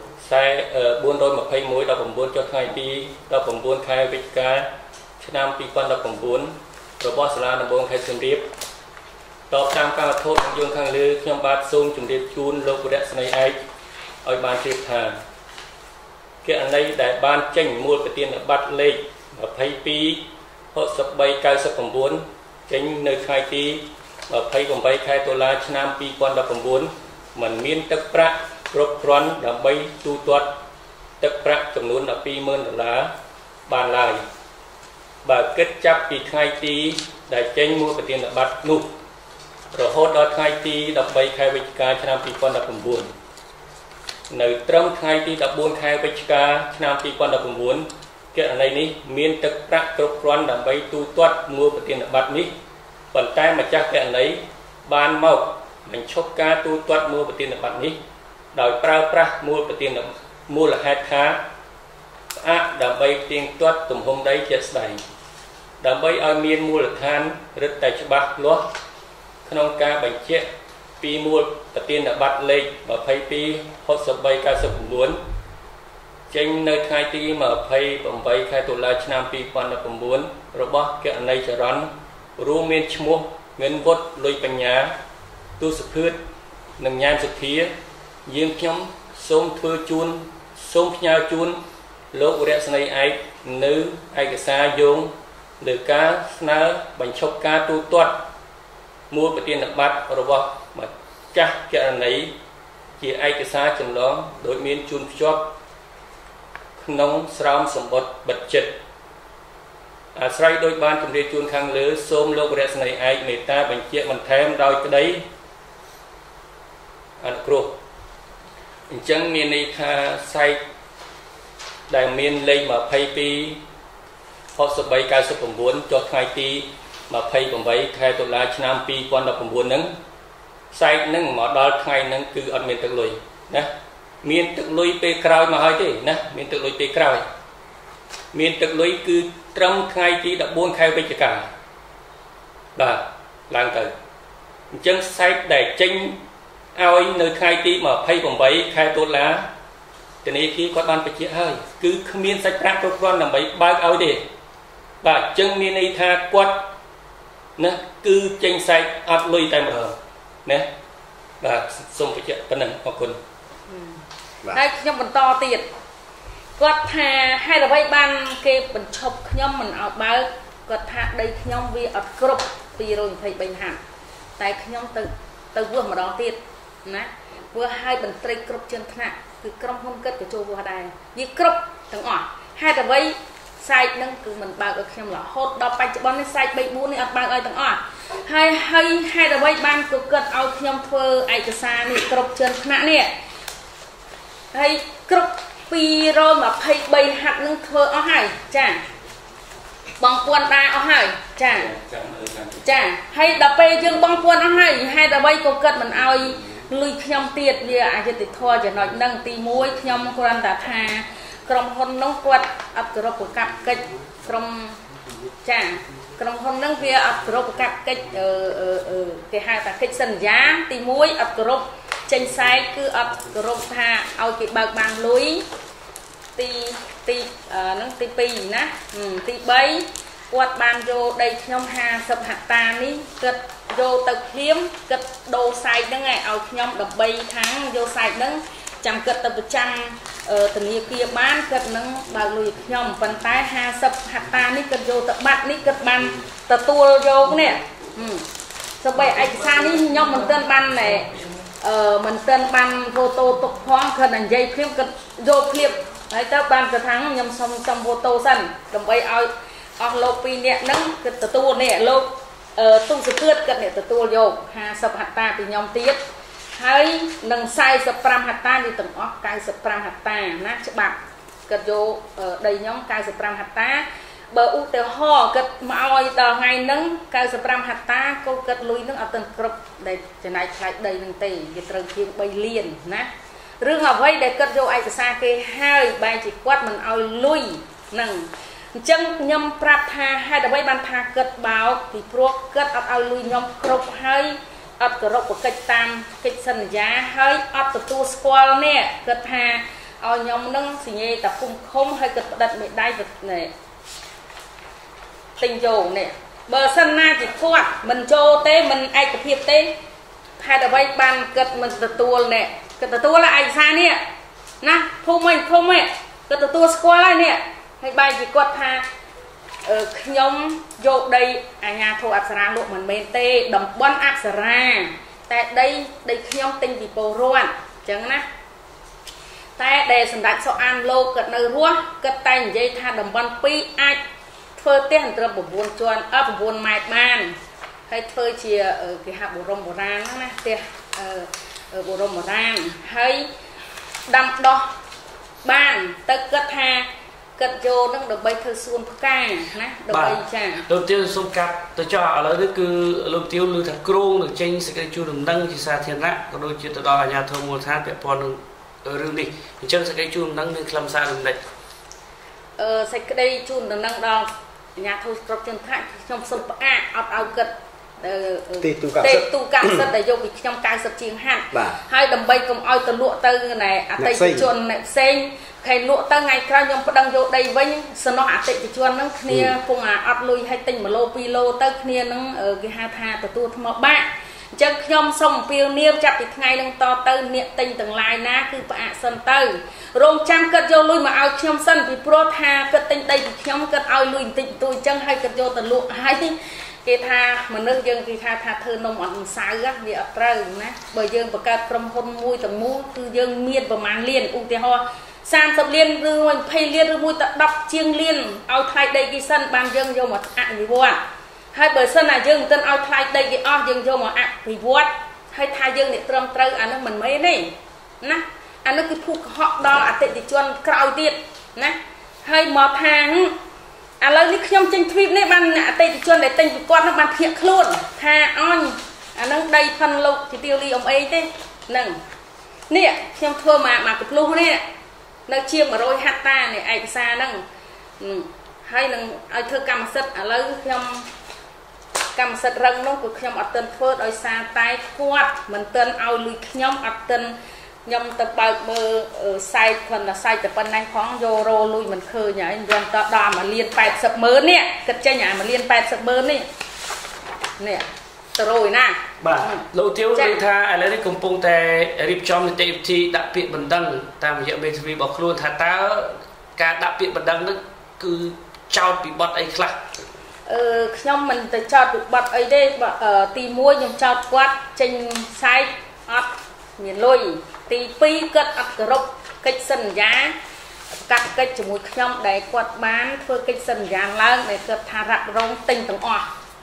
bốn trăm hai mươi mốtដប់chínចុះថ្ងៃទី19ខែវិច្ឆិកាឆ្នាំhai không một chínរបស់សាលាដំបងខេត្តសៀមរាបតបតាមការថតយើងខាងលើខ្ញុំបាទសូមជម្រាបជូនលោកវរៈស្នេហ៍ឯកឲ្យបានជ្រាបថាគណនីដែលបានចេញមូលប្រធានប័ត្រលេខยี่สิบสอง หกสิบสาม เก้าสิบเก้าចេញនៅថ្ងៃទីยี่สิบแปดខែតុលាឆ្នាំhai không một chínមិនមានទឹកប្រាក់គ្រប់គ្រាន់ដើម្បីទូទាត់ទឹកប្រាក់ចំនួនmười haiម៉ឺនដុល្លារបានឡើយបើគិតចាប់ពីថ្ងៃទីដែលចេញមូលប្រធានប័ត្រនោះរហូតដល់ថ្ងៃទី13ខែវិច្ឆិកាឆ្នាំhai không một chínនៅត្រឹមថ្ងៃទី14ខែវិច្ឆិកាឆ្នាំhai không một chínគណនីនេះមានទឹកប្រាក់គ្រប់គ្រាន់ដើម្បីទូទាត់មូលប្រធានប័ត្រនេះប៉ុន្តែម្ចាស់គណនីបានមកបញ្ឈប់ការទូទាត់មូលប្រធានប័ត្រនេះដោយប្រើប្រាស់មូលប្រធានមូលហេតុថាផ្អាកដើម្បីទៀងទាត់ទំហំដីជាក់ស្ដែងដើម្បីឲ្យមានមូលដ្ឋានរឹតតែច្បាស់លាស់ក្នុងការបញ្ជាក់ពីមូលប្រធានប័ត្រលេខยี่สิบสอง หกสิบสาม เก้าสิบเก้าចេញនៅថ្ងៃទីยี่สิบแปดខែតុលាឆ្នាំhai không một chínរបស់គណនីចរន្តរួមមានឈ្មោះងិនវុតលុយបញ្ញាទូសភឿតនិងញ៉ាំសុធាយើងខ្ញុំសូមធ្វើជូនសូមផ្ញើជូនលោកវរៈស្នេហ៍ឯកនៅឯកសារយោងលើការស្នើបញ្ឈប់ការទូទាត់មូលប្រធានប័ត្ររបស់ម្ចាស់គណនីជាឯកសារចម្លងដោយមានជូនភ្ជាប់ក្នុងស្រោមសម្បត្តិបិទចិត្តអាស្រ័យដោយបានជម្រាបជូនខាងលើសូមលោកវរៈស្នេហ៍ឯកមេត្តាបញ្ជាក់បន្ថែមដោយក្តីអនុគ្រោះអញ្ចឹងមានន័យថាសាច់ដែលមានលេខยี่สิบสอง หกสิบสาม เก้าสิบเก้าចុះថ្ងៃទីยี่สิบแปดខែតុលាឆ្នាំhai không một chínហ្នឹងសាច់ហ្នឹងមកដល់ថ្ងៃហ្នឹងគឺអត់មានទឹកលុយណាមានទឹកលុយពេលក្រោយមកហើយទេណាមានទឹកលុយពេលក្រោយមានទឹកលុយគឺត្រឹមថ្ងៃទី14ខែវិច្ឆិកាបាទឡើងទៅអញ្ចឹងសាច់ដែលចេញឲ្យនៅថ្ងៃទីยี่สิบแปดខែតុលាធនាគារគាត់បានបញ្ជាក់ហើយគឺគ្មានសាច់ប្រាក់គ្រប់គ្រាន់ដើម្បីបើកឲ្យទេបាទអញ្ចឹងមានន័យថាគាត់ណាគឺចេញសាច់អត់លុយតែម្ដងណាបាទសូមបញ្ជាក់ប៉ុណ្ណឹងអរគុណហើយខ្ញុំបន្តទៀតគាត់ថាហេតុអ្វីបានគេបញ្ឈប់ខ្ញុំមិនឲ្យបើកគាត់ថាដីខ្ញុំវាអត់គ្រប់ពីរยี่สิบสามហាត់តែខ្ញុំទៅទៅវោះម្ដងទៀតណាវោះឲ្យបន្ត្រីគ្រប់ជាន់ថ្នាក់គឺក្រុមហ៊ុនគិតក៏ចូលវោះដែរវាគ្រប់ទាំងអស់ហេតុអ្វីសាច់នឹងគឺមិនបើកឲ្យខ្ញុំរហូតដល់បច្ចុប្បន្ននេះសាច់三 bốnនេះអត់បើកឲ្យទាំងអស់ហើយហើយហេតុអ្វីបានក៏គិតឲ្យខ្ញុំធ្វើឯកសារនេះគ្រប់ជាន់ថ្នាក់នេះហើយគ្រប់ពីរยี่สิบสามហាត់នឹងធ្វើអស់ហើយចាបងពួនដែរអស់ហើយចាចាហើយដល់ពេលយើងបងពួនអស់ហើយហេតុអ្វីក៏គិតមិនឲ្យលុយខ្ញុំទៀតវាអយុត្តិធម៌ចំណុចហ្នឹងទីមួយខ្ញុំគ្រាន់តែថាក្រុមហ៊ុននោះគាត់អត់គោរពប្រកាសកិច្ចក្រុមចាក្រុមហ៊ុនហ្នឹងវាអត់គោរពប្រកាសកិច្ចអឺគេហៅថាកិច្ចសន្យាទីមួយអត់គោរពចេញផ្សាយគឺអត់គោរពថាឲ្យគេបើកបានលុយទីទីហ្នឹងទីពីរណាទីបីគាត់បានយកដីខ្ញុំห้าสิบហិកតានេះគាត់ vô tập liếm cất đồ sai đó ngày ao nhom đập bay tháng vô sai nâng chăm cất tập trăm từ nhiều kia bán cất nâng bà lùi nhom phần tay ha sập hạt ta ní cất vô tập bát ní cất ban tập tua vô nè sau vậy anh xa ní nhom mình tên ban này mình tên ban vô tô tục hoang khẩn ảnh dây phim cất vô phim đấy các ban cái tháng nhom xong trong vô tô sân đập bay ao ở lô pi nè nâng cái tập tua nè lô tung sự cướp cất nè tập tua vô ha sập hạt ta thì nhom tiết hay nâng sai sập pram hạt ta đi từng óc cài sập pram hạt ta nát chữ bạc cất vô đầy nhóm cài sập pram hạt ta bờ u tè ho cất mỏi đò ngày nâng cài sập pram hạt ta cô cất lùi nâng ở từng cướp để cho này lại đầy nâng tì cái trần thiên bay liền nát rương học ấy để cất vô ai từ xa kia hai bài chỉ quát mình ao lùi nâng chân nhâm prap tha hai đứa bay ban tha cất báo thì pro cất ao lùi nhom cướp hay ấp cái rốc của cách tam cách sân giá hơi ấp từ tu squall nè cất hà ao nhóm nâng xì nhê tập cung không hay cất đặt mẹ đai vật này tình dầu nè bờ sân na chỉ quạt mình cho tế mình ai cập hiệp tế hai đứa bay ban cất mình từ tu nè cất từ tu là ai xa nè nè thu mình không mẹ cất từ tu squall lại nè hay bay chỉ quạt hà nhóm vô đây à nhà thô áp sara lộ mình bên tê đầm bón áp sara tại đây đây nhóm tinh thì bồ ruan chẳng nè tại để sẵn đặt so an lô cất nơi rúa cất tay dây tha đầm bón pi ai phơi tiền từ bộ buôn chuan ấp bộ buôn mai ban hay phơi chia ở cái hạ bộ rồng bộ ran nè tiền ở bộ rồng bộ ran hay đầm đo ban tất cất ha cất vô nó được bay thơ xuân ca nè được bay chả đầu tiên xuân cặp tôi cho ở đây cứ đầu tiên lưu thằng kêu được tranh sẽ cái chu đường nâng chỉ xa thiên rạ có đôi chuyện đó là nhà thơ một tháng để pon ở rừng đi chân sẽ cái chu đường nâng nên làm sao được đấy ờ sẽ cái đây chu đường nâng đó nhà thơ cọp chân thạch trong sông a ấp ao cất tê tu cảm rất để vô cái trong cài sập chiên hạn hai đầm bay cùng oi từ lụa tư này à tây chuồn này sen khai lụa tư ngày sau nhom đang vô đây với sân nó hạ tây chuồn nó kia cùng à ấp lui hay tinh mà lô pi lô tư kia nó ở cái hai tha từ tu thọ ba chân nhom sông piêu niêu chặt thì ngày đang to tư niệm tinh từng lai ná cứ bạ sân tư rong trăm cất vô lui mà ao nhom sân thì pro tha cất tinh đây thì nhom cất ao lui tinh tôi chân hay cất vô từ lụa hay thì cái tha mà nước dân cái tha tha thơ nông ăn sai gắt vì ấp trời nè bởi dân và các from hôn mui tầng mui cứ dân miên và mang liền u tê ho sang tập liên rư mình pay liên rư mui tập đọc chiêng liên ao thay đây cái sân ban dân vô mà ăn gì vô à hai bởi sân là dân tên ao thay đây cái o dân vô mà ăn vì vô hay thay dân để trâm trời ăn nó mình mấy này nè ăn nó cứ thuộc họ đo à tệ thì chuan cào tiệt nè hay mò thang à lời đi nhom tranh phim này ban nã tây thì chuan để tinh của con nó ban thiện luôn tha on à nó đây phân lục thì tiêu đi ông ấy thế nè nè nhom thua mà mà cục lu nè nó chiêm mà rồi hạt ta này ai xa nè hay là ai thưa cầm sật à lời nhom cầm sật răng nó của nhom ở tên phớt ở xa tay quạt mình tên ao lùi nhom ở tên nhom tập bao mơ sai phần là sai tập bên này khoáng vô rô lui mình khơi nhá anh dân ta đo mà liên bẹt sập mớ nè cất chơi nhà mà liên bẹt sập mớ nè nè rồi nè bà lâu tiêu đi tha ai lấy công pung tè rip trong tè thì đặc biệt bẩn đăng tam hiện bên vì bọc luôn thà ta cả đặc biệt bẩn đăng nó cứ trao bị bọt ấy khác ờ nhom mình từ trao bị bọt ấy đây ở tì mua nhom trao quát trên sai ấp miền lôi tì pi cất ấp cờ rốc cách sân giá cắt cách cho một nhom để quạt bán phơi cách sân giá lớn để cất thà rạp rong tinh từng o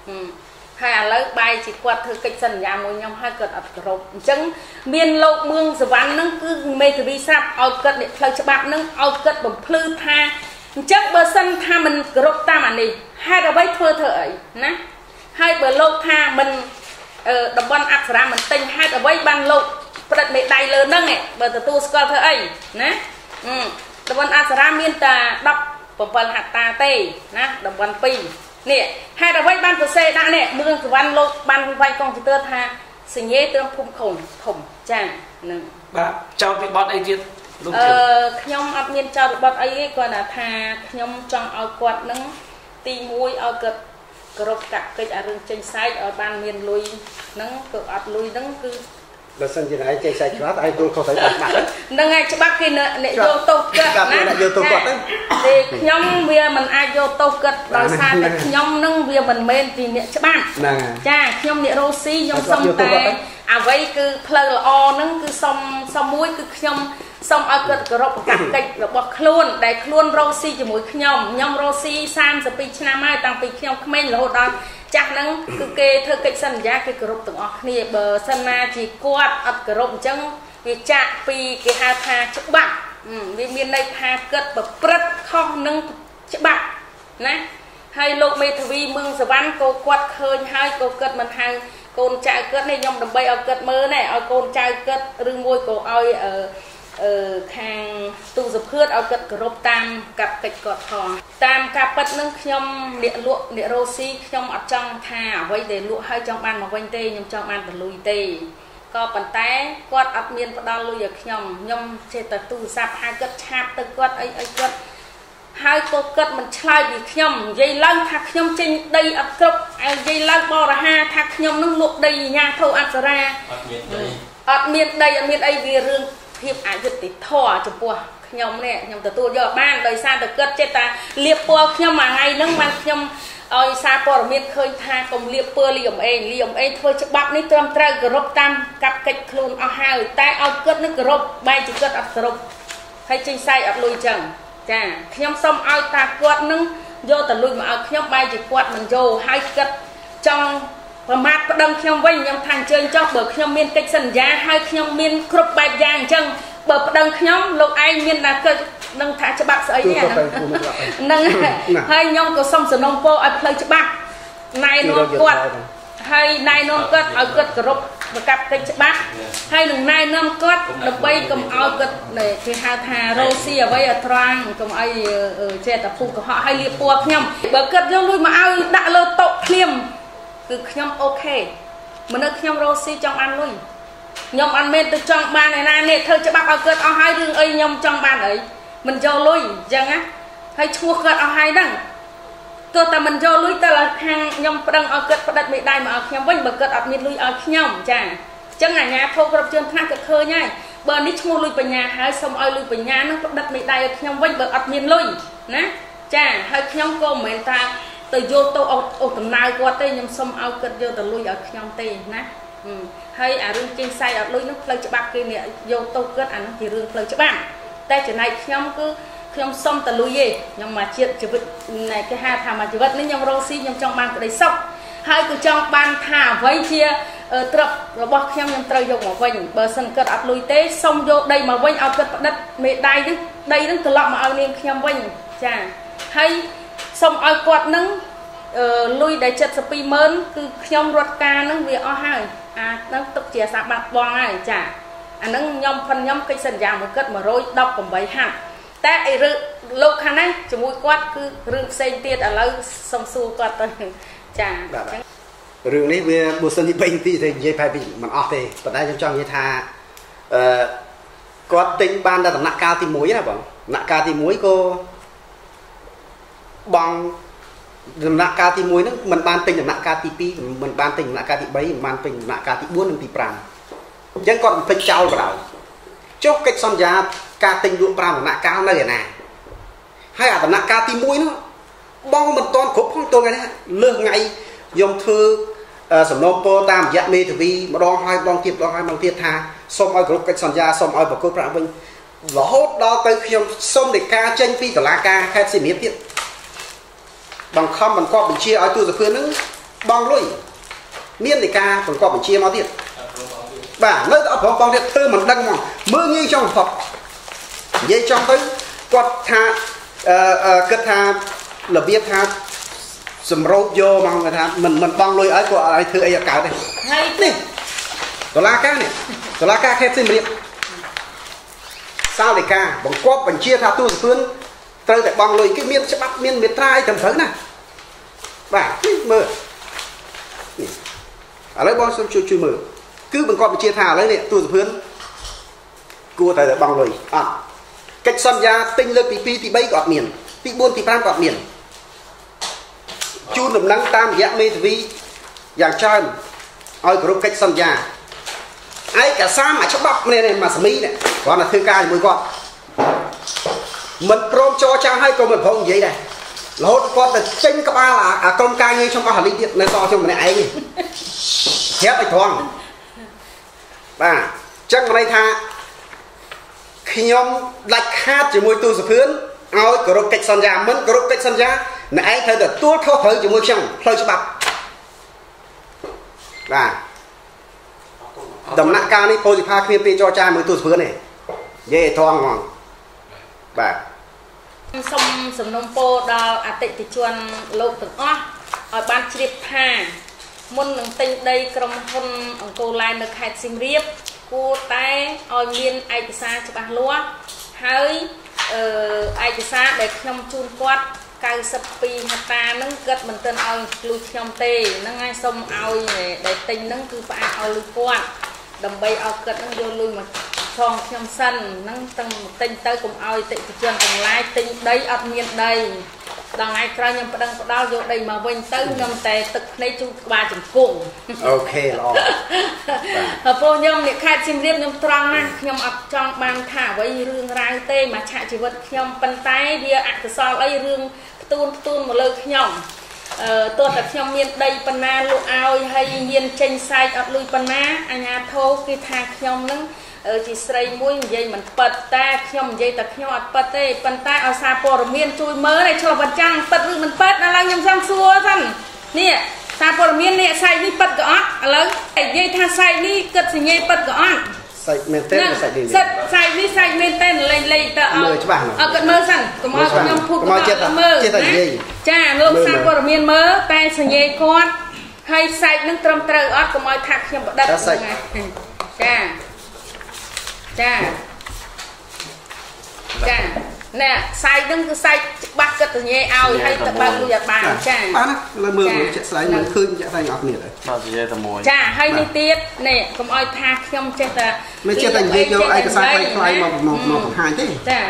hai à lấy bài chỉ quạt thưa cách sân giá một nhom hai cất ấp cờ rốc chứng miền lộ mương giờ ván nó cứ mê từ bi sáp ao cất để phơi cho bạc nó ao cất bằng phư tha chắc bờ sân tha mình cờ rốc ta mà đi hai đầu bấy phơi thở ấy nè hai bờ lộ tha mình đập ban áp ra mình tinh hai đầu bấy ban lộ đặt mẹ đầy lớn nâng này bởi từ tu score thơ ấy nè đập ban áp ra miên ta đọc bầm bầm hạt ta tê nè đập ban pi nè hai đầu bấy ban từ xe đã nè mương từ ban lộ ban vay con từ tơ tha sinh nhé tương phum khổng khổng chàng nè bà cho vị bọt ấy chứ nhom áp miên cho bọt ấy còn là thà nhom trong ao quạt nâng ti muối ao cật គ្រប់កាក់កិច្ចអារឿងចេញសាច់ឲ្យបានមានលុយហ្នឹងគឺអត់លុយហ្នឹងគឺបើសិនជាឯងចេញសាច់ច្បាស់ឯងទូលខុសត្រូវបាត់ហ្នឹងហើយច្បាប់គេអ្នកយកទោសគិតណាអ្នកយកទោសគាត់ទៅទេខ្ញុំវាមិនអាចយកទោសគិតដោយសារតែខ្ញុំហ្នឹងវាមិនមែនពីអ្នកច្បាប់ចាខ្ញុំអ្នករស់ស៊ីខ្ញុំសុំតែអ្វីគឺផ្លូវល្អហ្នឹងគឺសុំសុំមួយគឺខ្ញុំសូមឲ្យគាត់គោរពកាកិច្ចរបស់ខ្លួនដែលខ្លួនរស់ស៊ីជាមួយខ្ញុំខ្ញុំរស់ស៊ីសាមសិបពីរឆ្នាំហើយតាំងពីខ្ញុំក្មេងរហូតដល់ចាស់ហ្នឹងគឺគេធ្វើកិច្ចសន្យាគេគោរពទាំងអស់គ្នាបើសិនណាជាគាត់អត់គោរពអញ្ចឹងវាចាក់ពីគេហៅថាច្បាប់វាមានន័យថាគាត់ប្រព្រឹត្តខុសនឹងច្បាប់ណាហើយលោកមេធាវីមឹងសវណ្ណក៏គាត់ឃើញហើយក៏គាត់មិនហៅកូនចៅគាត់នេះខ្ញុំដើម្បីឲ្យគាត់មើលណែឲ្យកូនចៅគាត់ឬមួយក៏ឲ្យអឺអឺខាងទូសភឿតឲ្យគាត់គោរពតាមកាប់កិច្ចគាត់ផងតាមការពិតនឹងខ្ញុំអ្នកលក់អ្នករស់ស៊ីខ្ញុំអត់ចង់ថាអ្វីដែលលក់ឲ្យចង់បានមកវិញទេខ្ញុំចង់បានតលុយទេក៏ប៉ុន្តែគាត់អត់មានផ្ដល់លុយឲ្យខ្ញុំខ្ញុំចេះតែទូរស័ព្ទហៅគាត់ឆាបទៅគាត់អីអីគាត់ហើយក៏គាត់មិនឆ្លើយពីខ្ញុំនិយាយឡើងថាខ្ញុំចេញដីអត់គ្រប់ហើយនិយាយឡើងបរិហាថាខ្ញុំនឹងលក់ដីញាធោអប្សរាអត់មានដីអត់មានដីអត់មានអីវារឿងភាពអយុត្តិធម៌ចំពោះខ្ញុំនេះខ្ញុំទទួលយកបានដោយសារតែគាត់ចិត្តថាលៀបពណ៌ខ្ញុំមួយថ្ងៃហ្នឹងបានខ្ញុំឲ្យសារព័ត៌មានឃើញថាកុំលៀបពណ៌លីអំអេងលីអំអេងធ្វើច្បាប់នេះត្រឹមត្រូវគោរពតាមកាប់កិច្ចខ្លួនអស់ហើយតែឲ្យគាត់នឹងគោរពបែរជាគាត់អត់គោរពហើយចេញសាយអត់លុយចឹងចាខ្ញុំសូមឲ្យតាគាត់នឹងយកតលុយមកឲ្យខ្ញុំបែរជាគាត់មិនយកហើយគាត់ចង់ប្រមាថប្តឹងខ្ញុំវិញខ្ញុំថាអញ្ជើញចុះបើខ្ញុំមានកិច្ចសន្យាហើយខ្ញុំមានគ្រប់បែបយ៉ាងអញ្ចឹងបើប្តឹងខ្ញុំលោកឯងមានតែគាត់នឹងថាច្បាប់ស្អីនេះហ្នឹងហើយខ្ញុំក៏សុំសំណូមពរឲ្យផ្លូវច្បាប់ណែនាំគាត់ហើយណែនាំគាត់ឲ្យគាត់គោរពប្រកាសកិច្ចច្បាប់ហើយនឹងណែនាំគាត់ដើម្បីកុំឲ្យគាត់គេហៅថារោស៊ីអ្វីឲ្យត្រង់កុំឲ្យចេះតែពុះកុហកហើយលៀបពណ៌ខ្ញុំបើគាត់យកលុយមកឲ្យដាក់លើតុភ្លាមគឺខ្ញុំអូខេមនុស្សខ្ញុំរស់ស៊ីចង់បានលុយខ្ញុំអត់មែនទៅចង់បានឯណានេះធ្វើច្បាប់ឲ្យគាត់អស់ហើយរឿងអីខ្ញុំចង់បានអីមិនយកលុយអញ្ចឹងណាហើយឈ្មោះគាត់អស់ហើយហ្នឹងទោះតែមិនយកលុយតែខាងខ្ញុំប្តឹងឲ្យគាត់ផ្តិតមេដៃមកឲ្យខ្ញុំវិញបើគាត់អត់មានលុយឲ្យខ្ញុំចាអញ្ចឹងអាញាធោគ្រប់ជើងថ្នាក់គាត់ឃើញហើយបើនេះឈ្មោះលុយបញ្ញាហើយសូមឲ្យលុយបញ្ញាហ្នឹងផ្តិតមេដៃឲ្យខ្ញុំវិញបើអត់មានលុយណាចាហើយខ្ញុំក៏មិនមែនថាទៅយកទៅអូដំណើរគាត់ទេខ្ញុំសុំឲ្យគាត់យកទៅលុយឲ្យខ្ញុំទេណាហើយអារឿងចេញសាយអត់លុយនោះផ្លូវច្បាប់គេអ្នកយកទៅគាត់អានោះជារឿងផ្លូវច្បាប់តែចំណែកខ្ញុំគឺខ្ញុំសុំតលុយទេខ្ញុំមកជាតិជីវិតគេហៅថាមកជីវិតនេះខ្ញុំរស់ស៊ីខ្ញុំចង់បានក្តីសុខហើយគឺចង់បានថាអ្វីជាទ្រព្យរបស់ខ្ញុំខ្ញុំត្រូវយកមកវិញបើសិនគាត់អត់លុយទេសុំយកដីមកវិញឲ្យគាត់ផ្តិតមេដៃនេះដីនឹងត្រឡប់មកឲ្យនាងខ្ញុំវិញចាហើយសូមឲ្យគាត់នឹងលុយដែលចិត្តពីរម៉ឺនគឺខ្ញុំរត់ការនឹងវាអស់ហើយអានឹងទុកជាសាបាត់បងហើយចាអានឹងខ្ញុំផិនខ្ញុំកិច្ចសន្យាមួយគាត់មួយរយដប់ប្រាំបីហាត់តែអីរឿងលោកខាងនេះជាមួយគាត់គឺរឿងផ្សេងទៀតឥឡូវសុំសួរគាត់ទៅចារឿងនេះវាបើសិនជាបីនាទីទៅនិយាយប្រហែលពីមិនអស់ទេប៉ុន្តែខ្ញុំចង់និយាយថាអឺគាត់ទិញបានដល់ដំណាក់កាលទីមួយណាបងដំណាក់កាលទីមួយក៏បងដំណាក់កាលទីមួយហ្នឹងมันបានពេញដំណាក់កាលទីពីរมันបានពេញដំណាក់កាលទីបីมันបានពេញដំណាក់កាលទីបួននិងទីប្រាំអញ្ចឹងគាត់បំពេញចោលបណ្ដោយចុះកិច្ចសន្យាការទិញលក់ប្រាំដំណាក់កាលនៅឯណាហើយអាដំណាក់កាលទីមួយនោះបងមិនទាន់គ្រប់ផងតើថ្ងៃនេះលើសថ្ងៃខ្ញុំធ្វើសំណូមពរតាមរយៈមេធាវីម្ដងហើយម្ដងទៀតម្ដងហើយម្ដងទៀតថាសូមឲ្យគ្រប់កិច្ចសន្យាសូមឲ្យប្រកួតប្រាក់វិញរហូតដល់ទៅខ្ញុំសូមដីកាចេញពីតុលាការខេត្តសៀមរាបទៀតបង្ខំបង្កប់បញ្ជាឲ្យទូសភឿនហ្នឹងបងលុយមានដីកាបង្កប់បញ្ជាមកទៀតបាទនៅតែអត់ប្របងទៀតធ្វើមិនដឹងហ្មងមើលងាយចង់ផុតនិយាយចង់ទៅគាត់ថាអឺគិតថារបៀបថាសម្រូបយកមកគេថាមិនមិនបងលុយឲ្យគាត់ឲ្យធ្វើអីឲ្យកើតទេហើយនេះតុលាការនេះតុលាការខេត្តសៀមរាបសាលដីកាបង្កប់បញ្ជាថាទូសភឿនត្រូវតែបងលុយគេមានច្បាប់មានមេត្រាអីត្រឹមត្រូវណាបាទនេះមើលនេះឥឡូវបងសូមជួយជួយមើលគឺបង្កប់បញ្ជាថាឥឡូវនេះទូសភឿនគួរតែបងលុយអត់កិច្ចសន្យាទិញលើកទីពីរទីបីក៏អត់មានទីបួនទីប្រាំក៏អត់មាន chun đầm nắng tam dạng mê vi dạng trơn ôi group cách sân nhà ai cả xa mà cho bắp này này mà mỹ này còn là thư ca thì mới con mình prom cho cha hai con mình không vậy này lốt con là tranh các ba là à con ca như trong ba hạt điện này to cho mình này ấy thép ấy thoáng và chắc ở đây tha khi nhóm lạch hát chỉ môi tu sập phướn ôi group cách sân nhà mình group cách sân nhà này ai thấy được tuốt khó thở chỉ môi trong thôi cho bắp và đầm nặng ca này tôi pha kia cho cha mới tu sửa này dễ thoáng hoàng bà xong sầm nông po đào à tịnh thì chuan lộ từng ó ở ban triệp thà môn nông tinh đây cầm hôn ở cô lai được hạt sim riệp cô tay ở miền ai xa cho bà lúa hơi ai xa để nhom chun quát cây sập pi mà ta nâng gật mình tên ao lui nhom tê nâng ngay xong ao để tinh nâng cứ phải ao lui quát đầm bay ao gật nâng vô lui mà phong nhom sân nâng từng tinh tới cùng ao tịnh thì chuan cùng lai tinh đây ở miền đây đằng ai coi nhom đang đau vô đây mà vinh tới nhom tê tực này chú ba chừng cùng ok lo hợp vô nhom để khai chim riêng nhom trăng á nhom ở trong ban thả với rương rai tê mà chạy chỉ vật nhom bàn tay bia ạ từ sau ấy rương tuôn tuôn một lời nhom tôi tập nhom miền đây pan na lụa ao hay miền tranh sai ở lui pan na anh nhà thô khi thả nhom nâng chỉ xây mũi dây mình bật ta nhom dây tập nhom bật tê bàn tay ở xa bờ miền chui mớ này cho vật trăng bật rương mình bật là nhom răng xua rằng nè xa bờ miền nè sai đi bật gõ lớn dây tha sai đi cất thì nhây bật gõ sai men tên sai đi sai đi sai men tên lên lên ta ở cận mơ rằng có mơ nhom phụt mơ mơ cha luôn xa bờ miền mớ tay sẽ nhây con hay sai nâng trầm trời ót có mơ thạc nhom đất cha cha cha nè sai đứng cứ sai bắt cái từ nhẹ ao hay tập bao nhiêu giờ bàn cha bán á là mưa mình chạy sai mình khơi chạy tay ngọc nè bao nhiêu tầm mồi cha hay đi tiết nè không ai tha không chết ta mấy chết thành gì cho ai cái sai quay quay mà mà mà hai thế cha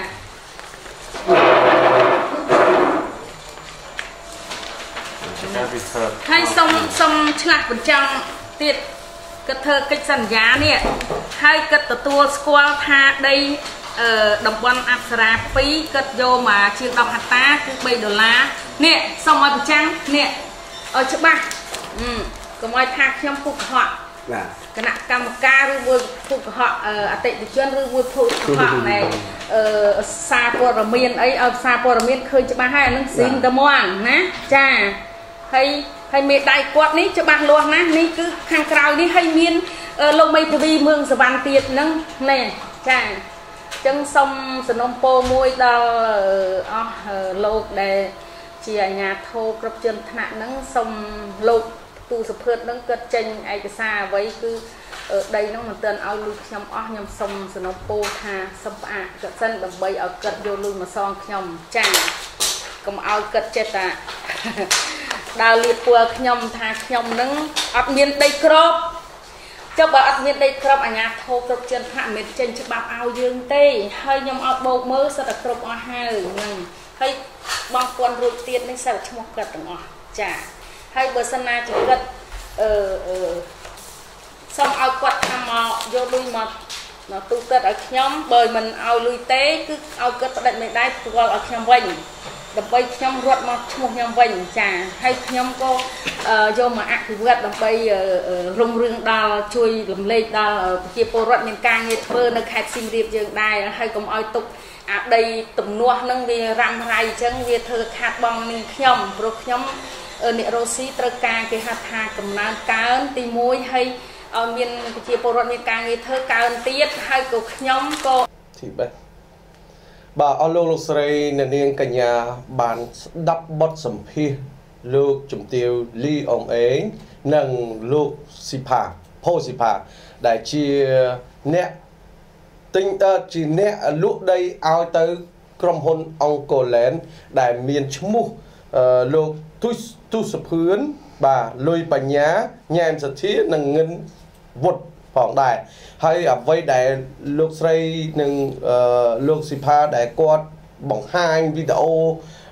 hay xong xong chặt bên trong tiết cái thơ cái sàn giá nè hay cái từ tua squall tha đây đồng quan áp ra phí cất vô mà chiếc đồng hạt ta cứ bảy đô la nè xong rồi trắng nè ở chỗ ba có mọi thạc trong phục họ cái nặng cầm ca rồi vui phục họ ở tịnh thì chuyên rồi vui phục họ này ở xa bờ miền ấy ở xa bờ miền khơi cho ba hai nó xin tao moang nè cha hay hay mẹ đại quạt ní cho ba luôn nè ní cứ hàng cào ní hay miên lâu mấy thì mương sờ bàn tiệt nâng nè cha chân sông sân ông po môi đào lột để chỉ ở nhà thô cấp chân thnạn nắng sông lột tu sập phượt nắng cất tranh ai cái xa với cứ ở đây nó mình tên ao lui nhom ó nhom sông sân ông po tha sông ạ cất sân đầm bay ở cất vô lui mà son nhom chàng cầm ao cất chết à đào liệt qua nhom tha nhom nắng ở miền đây crop cho bà ăn miên đây crop ở nhà thô crop chân hạ miền trên cho bà ao dương tê hơi nhom ao bầu mơ sao là crop ở hai ngừng hơi băng quan rồi tiền nên sao cho một gật ở chả hay bữa sân na chỉ gật ờ xong ao quạt tham mò vô lui mà nó tu cất ở nhóm bởi mình ao lui tế cứ ao cất ở đây mình đây gọi ở nhóm vinh đập bay nhóm ruột mà một nhóm vinh chả hay nhóm cô vô mà ăn thì vượt đập bay rung rương đào chui lầm lê đào kia po ruột miền ca như thơ nó khai sim riệp dương đài hay cũng ao tục à đây tụm nua nâng vì răng rai chân vì thơ khát bong mình nhóm rồi nhóm nệ rosi trơ ca cái hạt hà cầm nang cá tì môi hay ở miền kia po ruột miền ca như thơ cá tiết hay cục nhóm cô thì bên bà ở lô lô sợi nền niên cả nhà bàn đắp bớt sầm phi lô chủng tiêu ly ông ấy nâng lô sipa po sipa đại chi nè tinh chỉ nè lúc đây ao tới cầm hôn ông cổ lén đại miền chấm mu lô tu tu sập hướng bà lôi bà nhá nhà em sẽ thiết nâng ngân vụt phòng đại hay ở vây đại lục xây nâng lục sipa đại quạt bằng hai video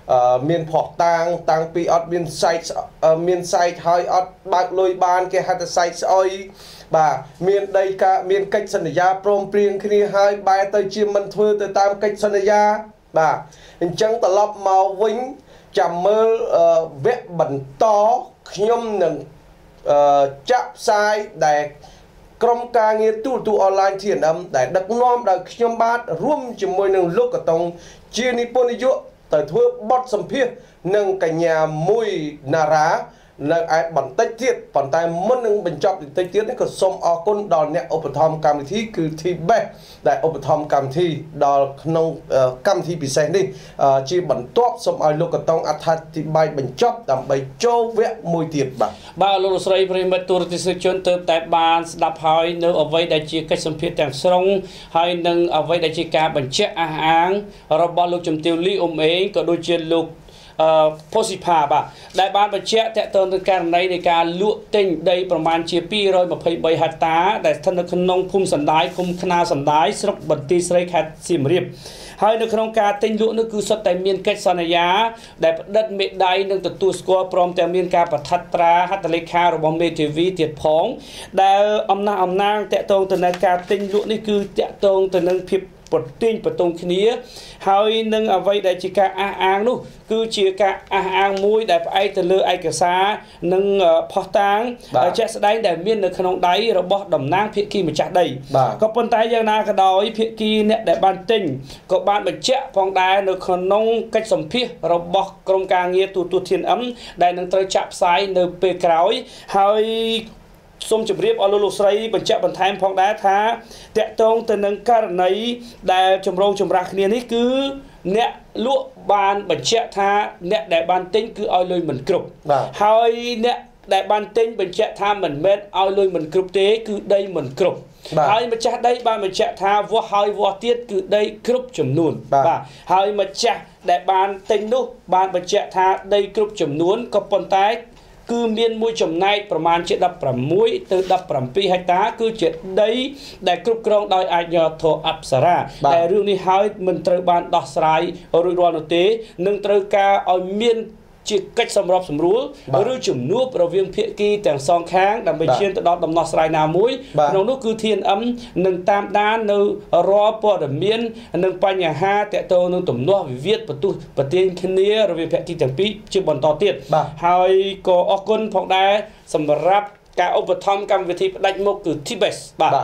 មានផោះតាំងតាំងពីអត់មានសាច់មានសាច់ហើយអត់បើកលុយបានគេហៅថាសាច់ស្អុយបាទមានដីកាមានកិច្ចសន្យាព្រមព្រៀងគ្នាហើយបែរទៅជាមិនធ្វើទៅតាមកិច្ចសន្យាបាទអញ្ចឹងត្រឡប់មកវិញចាំមើលវគ្គបន្តខ្ញុំនឹងចាក់ផ្សាយដែលក្រុមការងារទូទូអនឡាញ ที เอ็น เอ็ม ដែលដឹកនាំដោយខ្ញុំបាទរួមជាមួយនឹងលោកកតុងជានិពន្ធនាយកទៅធ្វើបទសម្ភាសន៍នឹងកញ្ញាមួយណារ៉ានៅឯបន្តិចទៀតប៉ុន្តែមុននឹងបញ្ចប់បន្តិចទៀតនេះក៏សូមអរគុណដល់អ្នកឧបត្ថម្ភកម្មវិធីគឺ ที เบส ដែលឧបត្ថម្ភកម្មវិធីដល់ក្នុងកម្មវិធីពិសេសនេះជាបន្ទាប់សូមឲ្យលោកកតុងអត្ថាធិប្បាយបញ្ចប់ដើម្បីចូលវគ្គមួយទៀតបាទបាទលោកស្រីប្រិមិត្តទូរទស្សនិកជនទើបតែបានស្ដាប់ហើយនៅអ្វីដែលជាកិច្ចសម្ភាសន៍ទាំងស្រុងហើយនឹងអ្វីដែលជាការបញ្ជាក់អះអាងរបស់លោកជំទាវលីអ៊ុំអេងក៏ដូចជាលោកអឺផូស៊ីផាបាទដែលបានបញ្ជាក់តកតងទៅករណីនៃការលក់ទិញដីប្រមាណជាពីររយម្ភៃបីហិកតាដែលស្ថិតនៅក្នុងភូមិសណ្ដាយឃុំខ្នាសណ្ដាយស្រុកបន្ទាយស្រីខេត្តសៀមរាបហើយនៅក្នុងការទិញលក់នោះគឺសុទ្ធតែមានកិច្ចសន្យាដែលផ្តិតមេដៃនឹងទទួលស្គាល់ព្រមទាំងមានការបឋិតត្រាហត្ថលេខារបស់មេធាវីទៀតផងដែលអំណះអំណាងតកតងទៅនឹងការទិញលក់នេះគឺតកតងទៅនឹងភាពប្រទិញប្រទងគ្នាហើយនឹងអ្វីដែលជាការអះអាងនោះគឺជាការអះអាងមួយដែលផ្អែកទៅលើឯកសារនិងផុសតាងជាក់ស្ដែងដែលមាននៅក្នុងដៃរបស់តំណាងភាគីម្ចាស់ដីក៏ប៉ុន្តែយ៉ាងណាក៏ដោយភាគីអ្នកដែលបានទិញក៏បានបញ្ជាក់ផងដែរនៅក្នុងកិច្ចសម្ភាសន៍របស់ក្រុមការងារទូត ที เอ็น เอ็ม ដែលនឹងត្រូវចាក់ផ្សាយនៅពេលក្រោយហើយសូមជម្រាបអស់លោកលោកស្រីបញ្ជាក់បន្ថែមផងដែរថាតកតងទៅនឹងករណីដែលចម្រូងចម្រាសគ្នានេះគឺអ្នកលក់បានបញ្ជាក់ថាអ្នកដែលបានទិញគឺឲ្យលុយមិនគ្រប់ហើយអ្នកដែលបានទិញបញ្ជាក់ថាមិនមែនឲ្យលុយមិនគ្រប់ទេគឺដីមិនគ្រប់ហើយម្ចាស់ដីបានបញ្ជាក់ថាវាស់ហើយវាស់ទៀតគឺដីគ្រប់ចំនួនបាទហើយម្ចាស់ដែលបានទិញនោះបានបញ្ជាក់ថាដីគ្រប់ចំនួនក៏ប៉ុន្តែគឺមានមួយចំណែកប្រមាណជាដប់ប្រាំមួយទៅដប់ប្រាំពីរហិកតាគឺជាដីដែលគ្រប់គ្រងដោយអាជ្ញាធរអប្សរាតែរឿងនេះហើយមិនត្រូវបានដោះស្រាយរួចរាល់នោះទេនឹងត្រូវការឲ្យមានជាកិច្ចសម្របសម្រួលឬជំនួបរវាងភាគីទាំងសងខាងដើម្បីឈានទៅដល់ដំណោះស្រាយណាមួយក្នុងនោះគឺ ที เอ็น เอ็ม នឹងតាមដាននៅរាល់ព័ត៌មាននិងបញ្ហាតកតងនឹងទំនាស់វិវាទបន្ទុះប្រទានគ្នារវាងភាគីទាំងពីរជាបន្តទៀតហើយក៏អរគុណផងដែរសម្រាប់ការឧបត្ថម្ភកម្មវិធីផ្ដាច់មុខគឺ ที เบส បាទ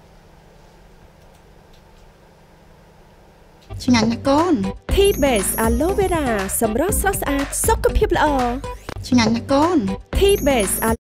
ឆ្ងាញ់ណាស់កូន ที เบส Aloe Vera សម្រស់ស្រស់ស្អាតសុខភាពល្អឆ្ងាញ់ណាស់កូន ที เบส